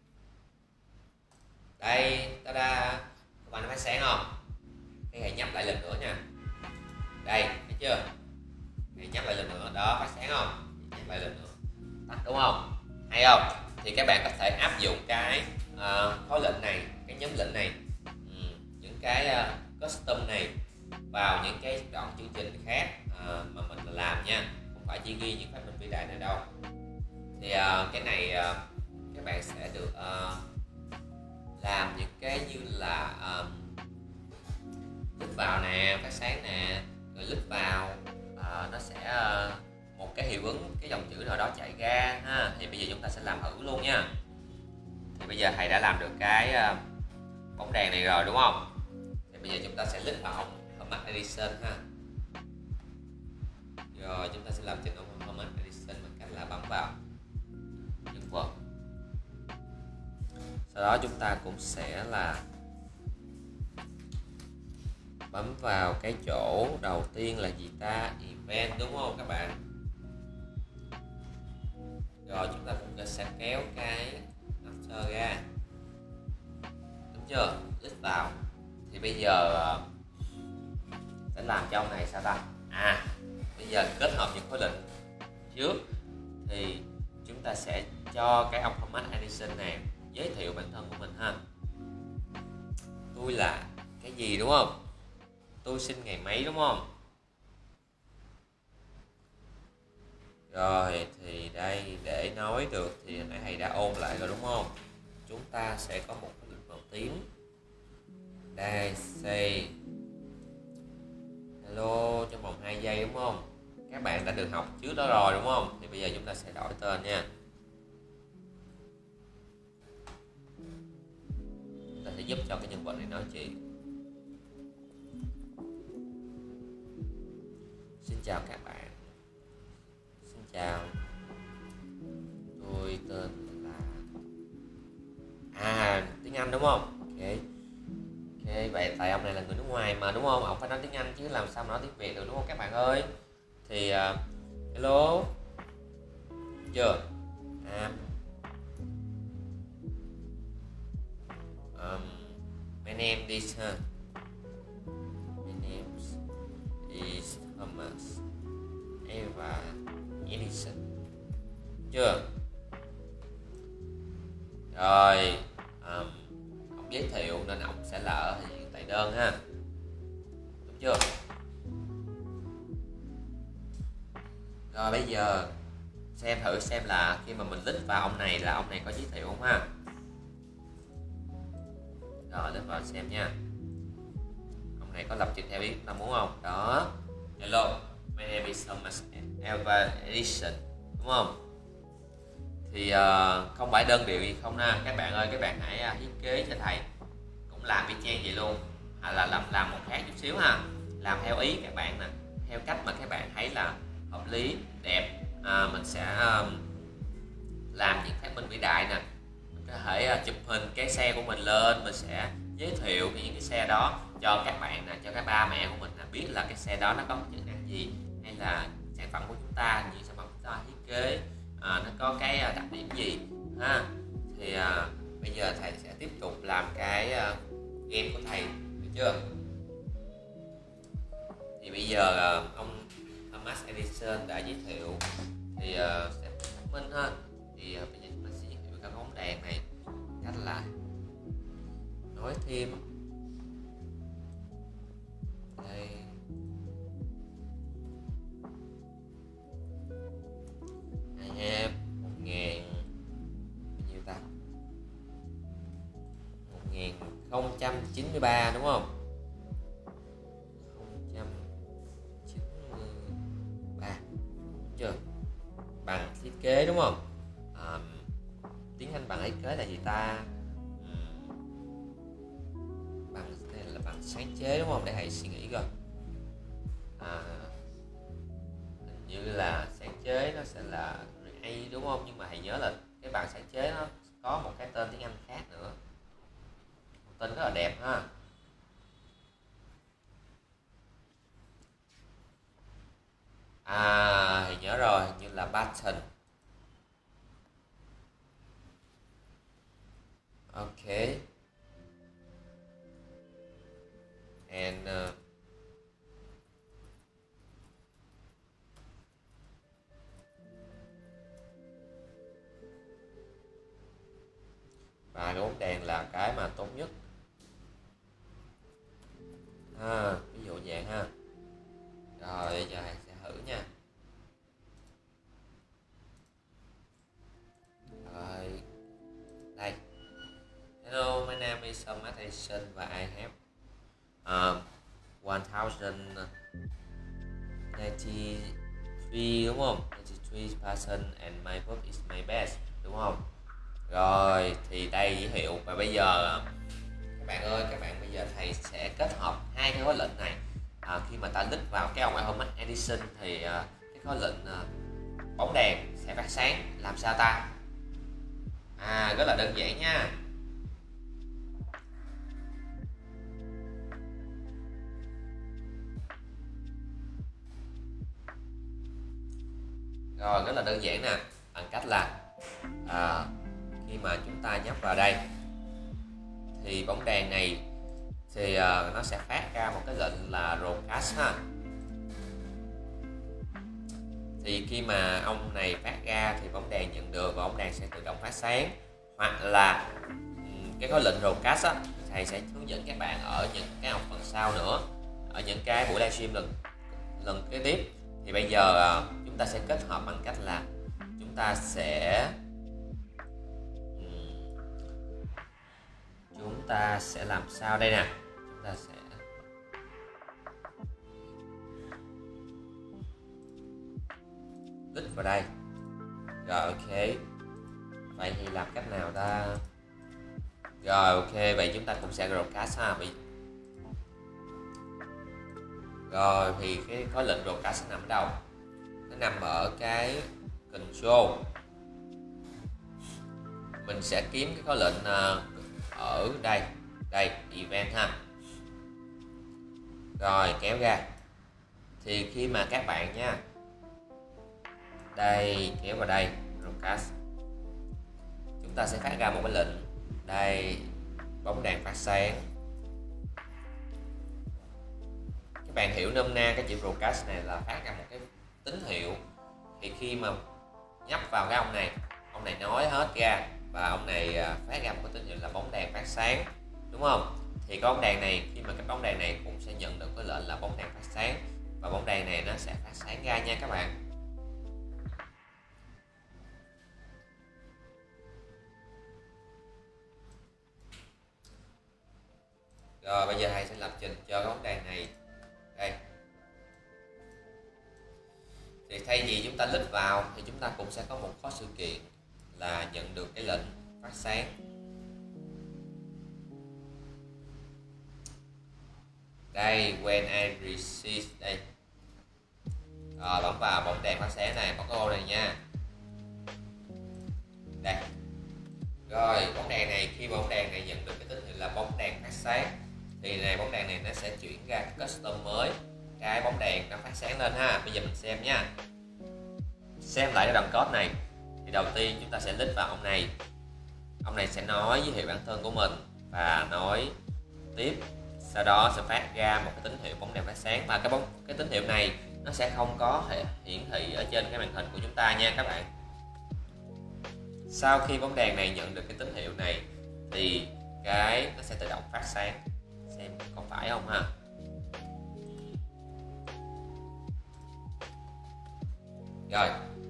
Đây, ta-da, các bạn nó phát sáng không? Cái hãy nhấp lại lần nữa nha. Đây, thấy chưa? Hãy nhấp lại lần nữa, đó, phát sáng không? Nhấp lại lần nữa, tắt, đúng không? Hay không? Thì các bạn có thể áp dụng cái khối lệnh này, cái nhóm lệnh này, những cái custom này vào những cái đoạn chương trình khác mà mình làm nha, không phải chỉ ghi những phát minh vĩ đại này đâu. Thì cái này các bạn sẽ được làm những cái như là click vào nè, phát sáng nè, rồi click vào nó sẽ một cái hiệu ứng, cái dòng chữ nào đó chạy ra ha. Thì bây giờ chúng ta sẽ làm thử luôn nha. Thì bây giờ thầy đã làm được cái bóng đèn này rồi, đúng không? Thì bây giờ chúng ta sẽ click vào Format Edition ha. Rồi chúng ta sẽ làm trên Format Edition bằng cách là bấm vào nhân vật. Sau đó chúng ta cũng sẽ là bấm vào cái chỗ đầu tiên là gì ta? Event, đúng không các bạn? Rồi chúng ta cũng sẽ kéo cái after ra, đúng chưa? Click vào. Thì bây giờ sẽ làm cho ông này sao ta? Bây giờ kết hợp những khối lệnh trước thì chúng ta sẽ cho cái ông Format Edition này giới thiệu bản thân của mình ha. Tôi là cái gì, đúng không? Tôi sinh ngày mấy, đúng không? Rồi thì đây, để nói được thì hồi nãy thầy đã ôn lại rồi, đúng không? Chúng ta sẽ có một cái lệnh màu tím. Đây, say hello trong vòng 2 giây, đúng không? Các bạn đã được học trước đó rồi, đúng không? Thì bây giờ chúng ta sẽ đổi tên nha. Chúng ta sẽ giúp cho cái nhân vật này nói chuyện. Xin chào các bạn. Xin chào. Tôi tên là tiếng Anh, đúng không? Ok, vậy tại ông này là người nước ngoài mà, đúng không? Ông phải nói tiếng Anh chứ làm sao mà nói tiếng Việt được, đúng không các bạn ơi? Thì hello chưa? My name is my name is Thomas Eva Edison. Chưa? Rồi ông giới thiệu nên ông sẽ là ở hiện tại đơn ha, đúng chưa? Rồi bây giờ xem thử xem là khi mà mình click vào ông này là ông này có giới thiệu không ha. Rồi click vào xem nha. Ông này có lập trình theo ý ta muốn không? Đó. Hello, my name is Thomas Eva Edison, đúng không? Thì không phải đơn điệu gì không nha các bạn ơi. Các bạn hãy thiết kế cho thầy cũng làm y chang vậy luôn, hay là làm một khác chút xíu ha, làm theo ý các bạn nè, theo cách mà các bạn thấy là hợp lý, đẹp. Mình sẽ làm những phát minh vĩ đại nè, mình có thể chụp hình cái xe của mình lên, mình sẽ giới thiệu những cái xe đó cho các bạn nè, cho các ba mẹ của mình là biết là cái xe đó nó có chức năng gì, hay là sản phẩm của chúng ta, những sản phẩm của chúng ta thiết kế nó có cái đặc điểm gì ha. Thì bây giờ thầy sẽ tiếp tục làm cái game của thầy, được chưa? Thì bây giờ ông Thomas Edison đã giới thiệu thì sẽ phát minh ha. Thì bây giờ chúng ta sẽ giới thiệu cái bóng đèn này cách là nối thêm đây hai 1000 bao nhiêu ta, 1093 đúng không? 093 chưa? Bằng thiết kế đúng không? Tiếng Anh bằng thiết kế là gì ta? Bằng này là bằng sáng chế đúng không? Để hãy suy nghĩ coi. Hình như là sáng chế nó sẽ là create đúng không? Nhưng mà hãy nhớ là cái bằng sáng chế nó có một cái tên tiếng Anh khác nữa, một tên rất là đẹp ha. Thì nhớ rồi, như là button. Ok. And và cái bóng đèn là cái mà tốt nhất ví dụ dạng ha. Rồi bây giờ thầy sẽ thử nha. Rồi đây, hello, my name is Thomas Edison và I have 1093 đúng không? 93% and my book is my best đúng không? Rồi thì đây giới thiệu, và bây giờ các bạn ơi, các bạn bây giờ thầy sẽ kết hợp hai cái khóa lệnh này. Khi mà ta lít vào cái ông Thomas Edison thì cái khóa lệnh bóng đèn sẽ phát sáng làm sao ta? Rất là đơn giản nha. Rồi rất là đơn giản nè, bằng cách là khi mà chúng ta nhấp vào đây thì bóng đèn này thì nó sẽ phát ra một cái lệnh là broadcast ha. Thì khi mà ông này phát ra thì bóng đèn nhận được và bóng đèn sẽ tự động phát sáng. Hoặc là cái khóa lệnh broadcast á, thầy sẽ hướng dẫn các bạn ở những cái học phần sau nữa, ở những cái buổi livestream lần kế tiếp. Thì bây giờ chúng ta sẽ kết hợp bằng cách là chúng ta sẽ làm sao đây nè, chúng ta sẽ click vào đây. Rồi ok, vậy thì làm cách nào ta? Rồi ok, vậy chúng ta cũng sẽ broadcast ha. Rồi thì cái khóa lệnh broadcast nằm ở đâu? Nó nằm ở cái control. Mình sẽ kiếm cái khóa lệnh ở đây, event ha. Rồi kéo ra. Thì khi mà các bạn nha, đây kéo vào đây broadcast, chúng ta sẽ phát ra một cái lệnh đây, bóng đèn phát sáng. Các bạn hiểu nôm na cái chữ broadcast này là phát ra một cái tín hiệu. Thì khi mà nhấp vào cái ông này nói hết ra và ông này phát ra một cái tín hiệu là bóng đèn phát sáng đúng không? Thì cái bóng đèn này, khi mà cái bóng đèn này cũng sẽ nhận được cái lệnh là bóng đèn phát sáng và bóng đèn này nó sẽ phát sáng ra nha các bạn. Rồi bây giờ thầy sẽ lập trình cho cái bóng đèn này đây. Thì thay vì chúng ta lít vào thì chúng ta cũng sẽ có một khóa sự kiện là nhận được cái lệnh phát sáng. Đây, when I receive đây. Rồi bấm vào bóng đèn phát sáng này, bấm cái ô này nha. Đây. Rồi bóng đèn này, khi bóng đèn này nhận được cái tín hiệu là bóng đèn phát sáng thì này bóng đèn này nó sẽ chuyển ra cái custom mới, cái bóng đèn nó phát sáng lên ha. Bây giờ mình xem nha, xem lại cái đoạn code này thì đầu tiên chúng ta sẽ click vào ông này sẽ nói giới thiệu bản thân của mình và nói tiếp, sau đó sẽ phát ra một cái tín hiệu bóng đèn phát sáng, và cái tín hiệu này nó sẽ không có hiển thị ở trên cái màn hình của chúng ta nha các bạn. Sau khi bóng đèn này nhận được cái tín hiệu này thì nó sẽ tự động phát sáng, xem có phải không ha. Rồi,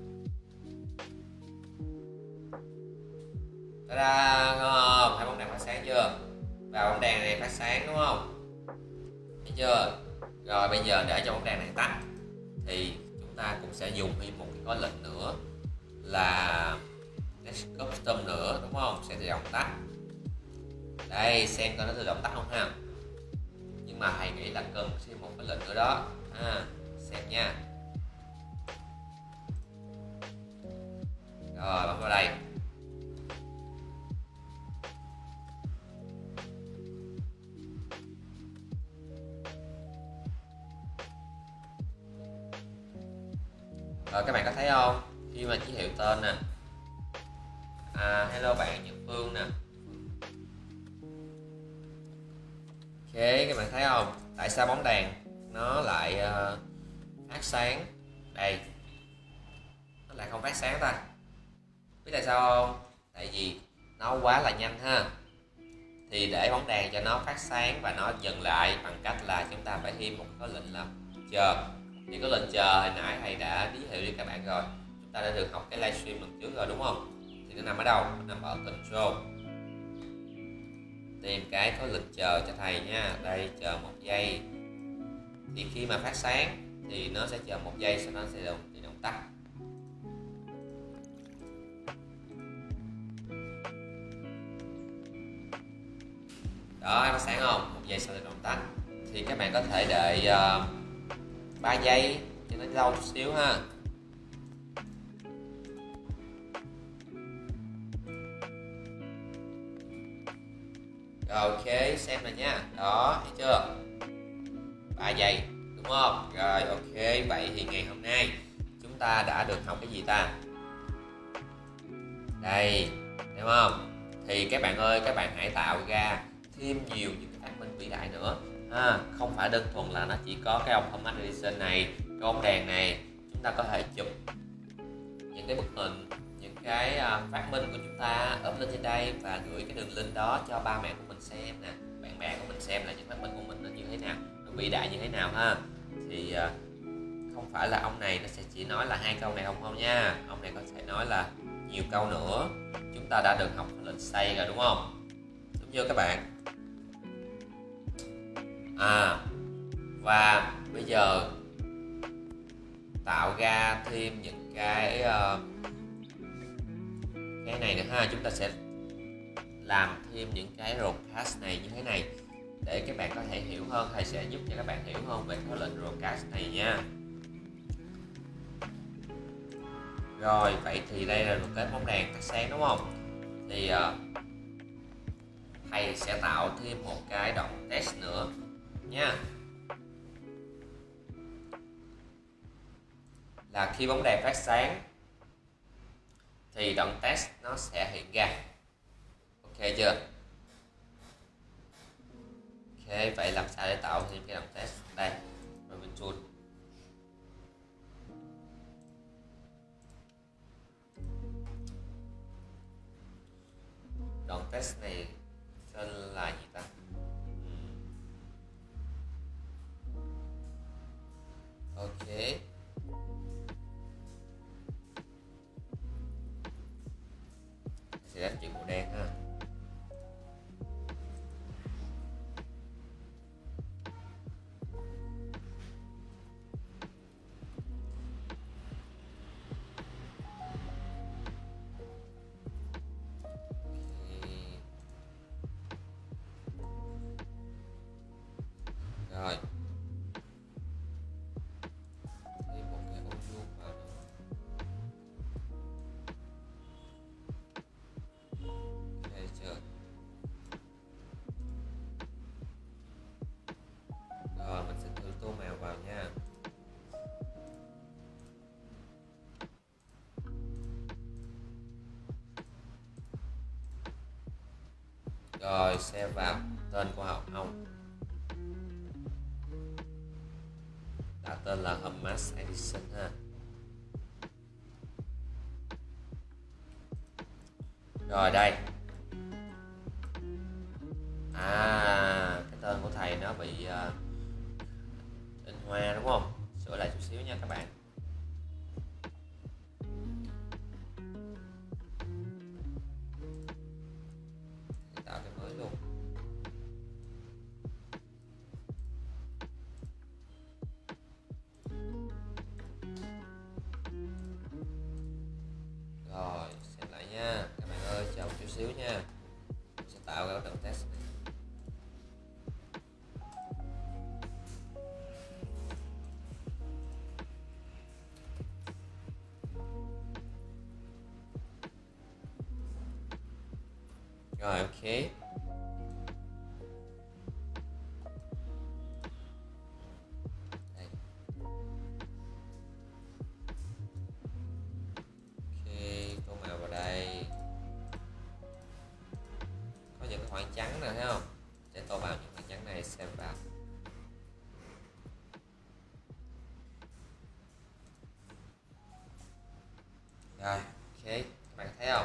ta-da, ngon, thấy bóng đèn phát sáng chưa? Và bóng đèn này phát sáng đúng không? Thấy chưa? Rồi bây giờ để cho bóng đèn này tắt thì chúng ta cũng sẽ dùng thêm một cái có lệnh nữa là Next Custom nữa đúng không? Sẽ tự động tắt. Đây, xem coi nó tự động tắt không ha. Nhưng mà thầy nghĩ là cần thêm một cái lệnh nữa đó. Xem nha. Rồi bấm vào đây. Rồi các bạn có thấy không? Khi mà ký hiệu tên nè, hello bạn Nhật Phương nè. Ok, các bạn thấy không? Tại sao bóng đèn nó lại phát sáng? Đây, nó lại không phát sáng ta. Biết tại sao không? Tại vì nó quá là nhanh ha. Thì để bóng đèn cho nó phát sáng và nó dừng lại bằng cách là chúng ta phải thêm một cái lệnh là chờ. Thì có lệnh chờ hồi nãy thầy đã giới thiệu cho các bạn rồi, chúng ta đã được học cái livestream lần trước rồi đúng không? Thì nó nằm ở đâu? Nó nằm ở control. Tìm cái có lệnh chờ cho thầy nha. Đây, chờ 1 giây. Thì khi mà phát sáng thì nó sẽ chờ 1 giây, sau đó sẽ tự động tắt. Đó, phát sáng không? 1 giây sau tự động tắt. Thì các bạn có thể đợi 3 giây cho nó lâu chút xíu ha. Rồi ok, xem này nha. Đó, thấy chưa? 3 giây đúng không? Rồi ok, vậy thì ngày hôm nay chúng ta đã được học cái gì ta? Đây, thấy không? Thì các bạn ơi, các bạn hãy tạo ra thêm nhiều những cái phát minh vĩ đại nữa. Không phải đơn thuần là nó chỉ có cái ông Thomas Edison này, cái bóng đèn này. Chúng ta có thể chụp những cái bức hình, những cái phát minh của chúng ta up lên trên đây và gửi cái đường link đó cho ba mẹ của mình xem nè, bạn bè của mình xem là những phát minh của mình nó như thế nào, nó vĩ đại như thế nào ha. Thì không phải là ông này nó sẽ chỉ nói là 2 câu này không nha, ông này có thể nói là nhiều câu nữa. Chúng ta đã được học lệnh say rồi đúng không? Đúng chưa các bạn? Và bây giờ tạo ra thêm những cái này nữa ha. Chúng ta sẽ làm thêm những cái broadcast này như thế này để các bạn có thể hiểu hơn. Thầy sẽ giúp cho các bạn hiểu hơn về cái lệnh broadcast này nha. Rồi vậy thì đây là một cái bóng đèn phát sáng đúng không? Thì thầy sẽ tạo thêm một cái động test nữa nha. Là khi bóng đèn phát sáng thì động test nó sẽ hiện ra. Ok chưa? Ok, vậy làm sao để tạo thêm cái động test? Đây, Robin Tool. Động test này tên là gì ta? Ok. Sẽ đánh chữ màu đen ha. Rồi thêm một cái ô vuông vào nữa. Rồi xem vào tên của ông đã tên là Thomas Edison ha. Rồi đây, cái tên của thầy nó bị in hoa đúng không? Sửa lại chút xíu nha các bạn. Tạo cái mới luôn. Rồi xem lại nha các bạn ơi, chờ một chút xíu nha. Mình sẽ tạo ra cái test này. Rồi ok. Đây. Ok, tô màu vào đây. Có những cái khoảng trắng nè thấy không? Sẽ tô vào những khoảng trắng này, xem vào. Rồi, ok, các bạn thấy không?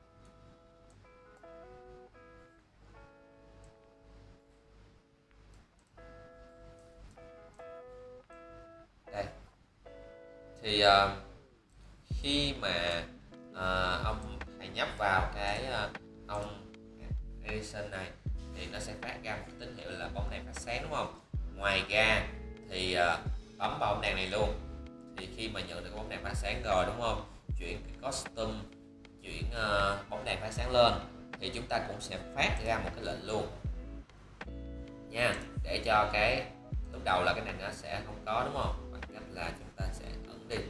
Đây. Thì khi mà ông hãy nhấp vào cái ông Edison này thì nó sẽ phát ra một cái tín hiệu là bóng đèn phát sáng đúng không? Ngoài ra thì bấm vào bóng đèn này luôn, thì khi mà nhận được cái bóng đèn phát sáng rồi đúng không, chuyển cái costume, chuyển bóng đèn phát sáng lên thì chúng ta cũng sẽ phát ra một cái lệnh luôn nha, để cho cái lúc đầu là cái này nó sẽ không có đúng không, bằng cách là chúng ta sẽ ấn đi,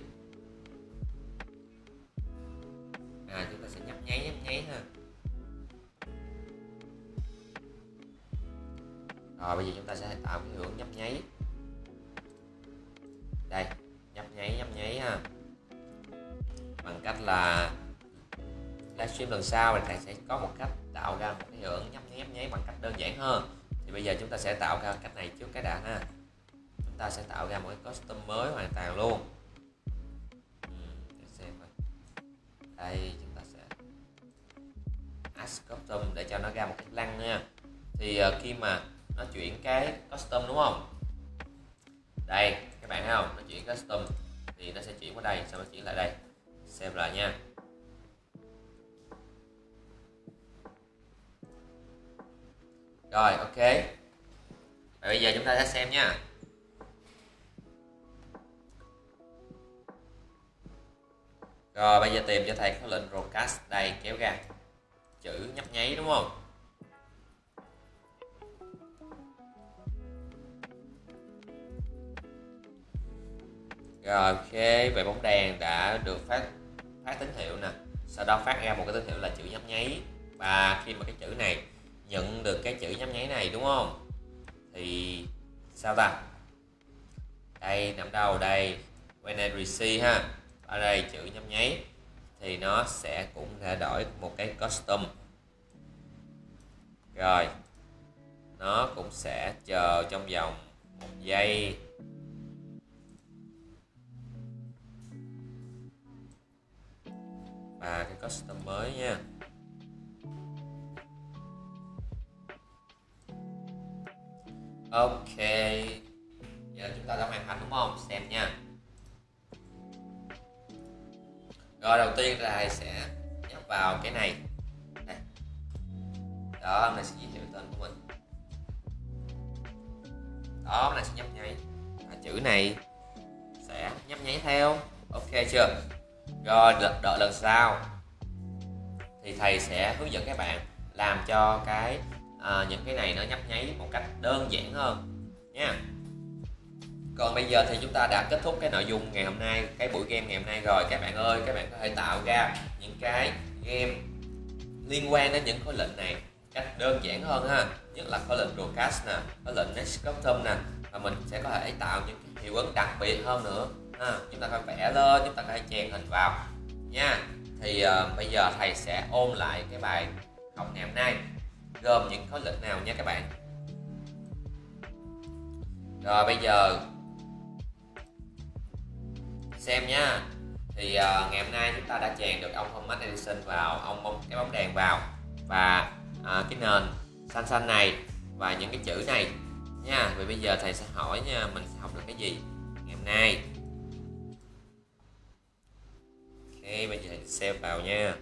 chúng ta sẽ nhấp nháy ha. Rồi bây giờ chúng ta sẽ tạo cái hiệu ứng nhấp nháy. Đây, nhấp nháy ha. Bằng cách là livestream lần sau thì thầy sẽ có một cách tạo ra một cái hiệu ứng nhấp nháy bằng cách đơn giản hơn. Thì bây giờ chúng ta sẽ tạo ra cách này trước cái đã ha. Chúng ta sẽ tạo ra một cái custom mới hoàn toàn luôn. Để xem coi. Đây chúng ta sẽ add custom để cho nó ra một cái lăng nha. Thì khi mà nó chuyển cái custom đúng không? Đây các bạn thấy không? Nó chuyển custom thì nó sẽ chuyển qua đây, sau đó chuyển lại đây. Xem lại nha. Rồi ok. Và bây giờ chúng ta sẽ xem nha. Rồi bây giờ tìm cho thầy cái lệnh broadcast, đây kéo ra chữ nhấp nháy đúng không? Rồi ok, về bóng đèn đã được phát tín hiệu nè, sau đó phát ra một cái tín hiệu là chữ nhấp nháy, và khi mà cái chữ này nhận được cái chữ nhấp nháy này đúng không, thì sao ta, đây nằm đâu đây, when I receive ha, ở đây chữ nhấp nháy thì nó sẽ cũng sẽ đổi một cái custom, rồi nó cũng sẽ chờ trong vòng 1 giây. Và cái custom mới nha. Ok, giờ chúng ta đã hoàn thành đúng không? Xem nha. Rồi đầu tiên là thầy sẽ nhấp vào cái này. Đây. Đó, hôm nay sẽ giới thiệu tên của mình. Đó, hôm nay sẽ nhấp nháy. Chữ này sẽ nhấp nháy theo. Ok chưa? Rồi đợi lần sau thì thầy sẽ hướng dẫn các bạn làm cho cái những cái này nó nhấp nháy một cách đơn giản hơn nha. Còn bây giờ thì chúng ta đã kết thúc cái nội dung ngày hôm nay, cái buổi game ngày hôm nay rồi các bạn ơi. Các bạn có thể tạo ra những cái game liên quan đến những khối lệnh này cách đơn giản hơn ha, nhất là khối lệnh broadcast nè, khối lệnh next custom nè, và mình sẽ có thể tạo những cái hiệu ứng đặc biệt hơn nữa ha. Chúng ta phải vẽ lên, chúng ta có thể chèn hình vào nha. Thì bây giờ thầy sẽ ôn lại cái bài học ngày hôm nay. gồm những khóa lệnh nào nha các bạn. Rồi bây giờ xem nha. Thì ngày hôm nay chúng ta đã chèn được ông Thomas Edison vào, cái bóng đèn vào, và cái nền xanh xanh này và những cái chữ này nha. Vậy bây giờ thầy sẽ hỏi nha, mình sẽ học được cái gì ngày hôm nay. Ok, bây giờ thầy xem vào nha.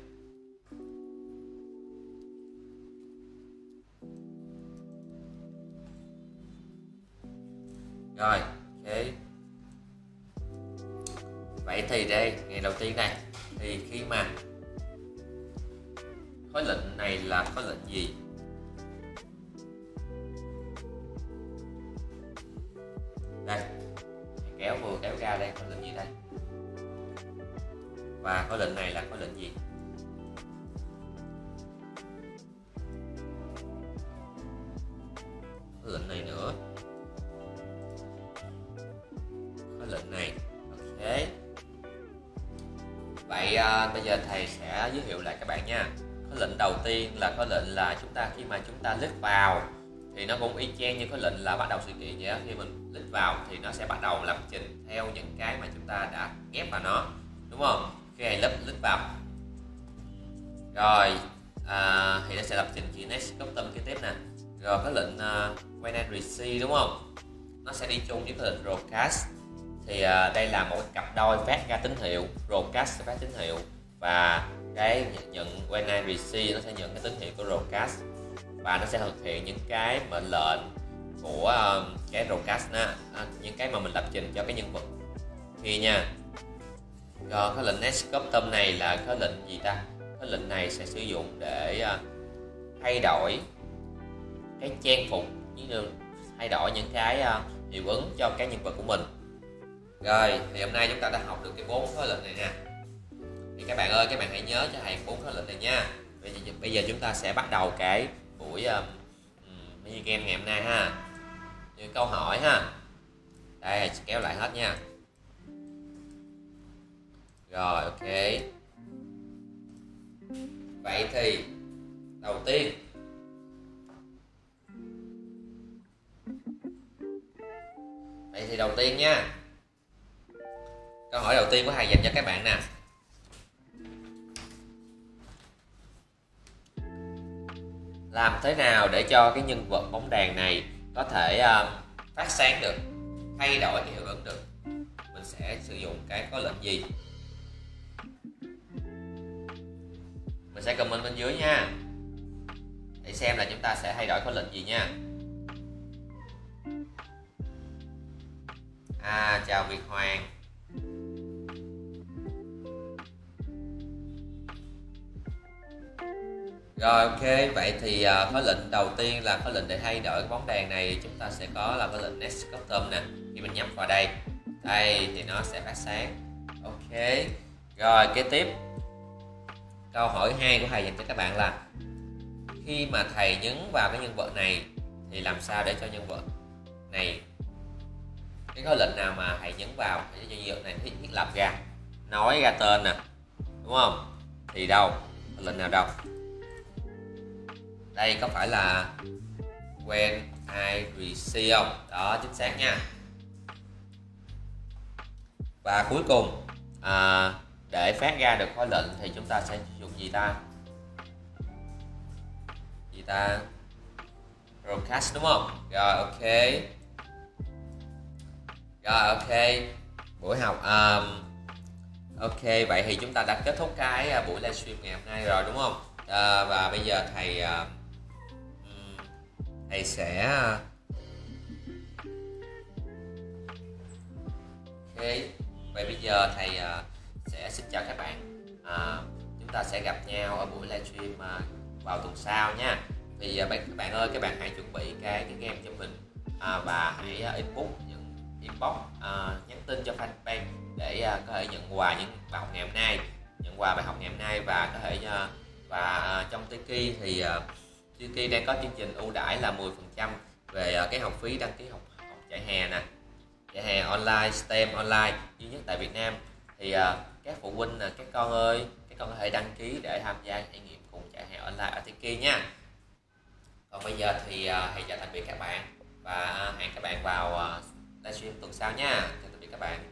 Rồi, ok. Vậy thì đây, ngày đầu tiên này, thì khi mà khối lệnh này là khối lệnh gì? Đây, kéo vừa kéo ra đây, khối lệnh gì đây? Và khối lệnh này là khối lệnh gì? Khối lệnh này nữa. Khối lệnh này. Ok. Vậy bây giờ thầy sẽ giới thiệu lại các bạn nha. Khối lệnh đầu tiên là khối lệnh là khi mà chúng ta click vào thì nó cũng y chang như khối lệnh là bắt đầu sự kiện vậy đó. Khi mình click vào thì nó sẽ bắt đầu lập trình theo những cái mà chúng ta đã ghép vào nó, đúng không? Khi thầy click vào rồi thì nó sẽ lập trình chữ next custom kế tiếp nè. Rồi khối lệnh when and receive, đúng không? Nó sẽ đi chung với khối lệnh broadcast. Thì đây là một cặp đôi phát ra tín hiệu, broadcast sẽ phát tín hiệu, và cái nhận when I receive nó sẽ nhận cái tín hiệu của broadcast, và nó sẽ thực hiện những cái mệnh lệnh của cái broadcast đó, những cái mà mình lập trình cho cái nhân vật khi nha. Rồi cái lệnh next custom này là cái lệnh gì ta? Cái lệnh này sẽ sử dụng để thay đổi cái trang phục, như thay đổi những cái hiệu ứng cho cái nhân vật của mình. Rồi thì hôm nay chúng ta đã học được cái 4 khối lệnh này nè. Thì các bạn ơi, các bạn hãy nhớ cho thầy 4 khối lệnh này nha. Bây giờ chúng ta sẽ bắt đầu cái buổi mini game ngày hôm nay ha. Những câu hỏi ha. Đây, kéo lại hết nha. Rồi ok. Vậy thì đầu tiên nha. Câu hỏi đầu tiên của thầy dành cho các bạn nè. Làm thế nào để cho cái nhân vật bóng đèn này có thể phát sáng được, thay đổi cái hiệu ứng được? Mình sẽ sử dụng cái khối lệnh gì? Mình sẽ comment bên dưới nha, để xem là chúng ta sẽ thay đổi khối lệnh gì nha. Chào Việt Hoàng. Rồi ok, vậy thì khối lệnh đầu tiên là khối lệnh để thay đổi cái bóng đèn này, chúng ta sẽ có là khối lệnh next custom nè. Khi mình nhấp vào đây thì nó sẽ phát sáng. Ok. Rồi kế tiếp, câu hỏi 2 của thầy dành cho các bạn là khi mà thầy nhấn vào cái nhân vật này thì làm sao để cho nhân vật này, cái khối lệnh nào mà thầy nhấn vào để cho nhân vật này thiết lập ra, nói ra tên nè, đúng không? Thì đâu, khối lệnh nào đâu? Đây có phải là when I receive không? Đó, chính xác nha. Và cuối cùng để phát ra được khối lệnh thì chúng ta sẽ sử dụng gì ta? Broadcast, đúng không? Rồi ok. Rồi ok. Buổi học ok, vậy thì chúng ta đã kết thúc cái buổi livestream ngày hôm nay rồi, đúng không? Và bây giờ thầy sẽ ok, vậy bây giờ thầy sẽ xin chào các bạn. Chúng ta sẽ gặp nhau ở buổi livestream vào tuần sau nha. Thì các bạn ơi, các bạn hãy chuẩn bị cái game cho mình, và hãy inbox nhắn tin cho fanpage để có thể nhận quà những bài học ngày hôm nay, và có thể trong Tiki thì Tiki đang có chương trình ưu đãi là 10% về cái học phí đăng ký học trại hè nè, trại hè online, STEM online duy nhất tại Việt Nam. Thì các phụ huynh các con ơi, các con có thể đăng ký để tham gia trải nghiệm cùng trại hè online ở Tiki nha. Còn bây giờ thì hẹn chào tạm biệt các bạn và hẹn các bạn vào livestream tuần sau nha. Chào tạm biệt các bạn.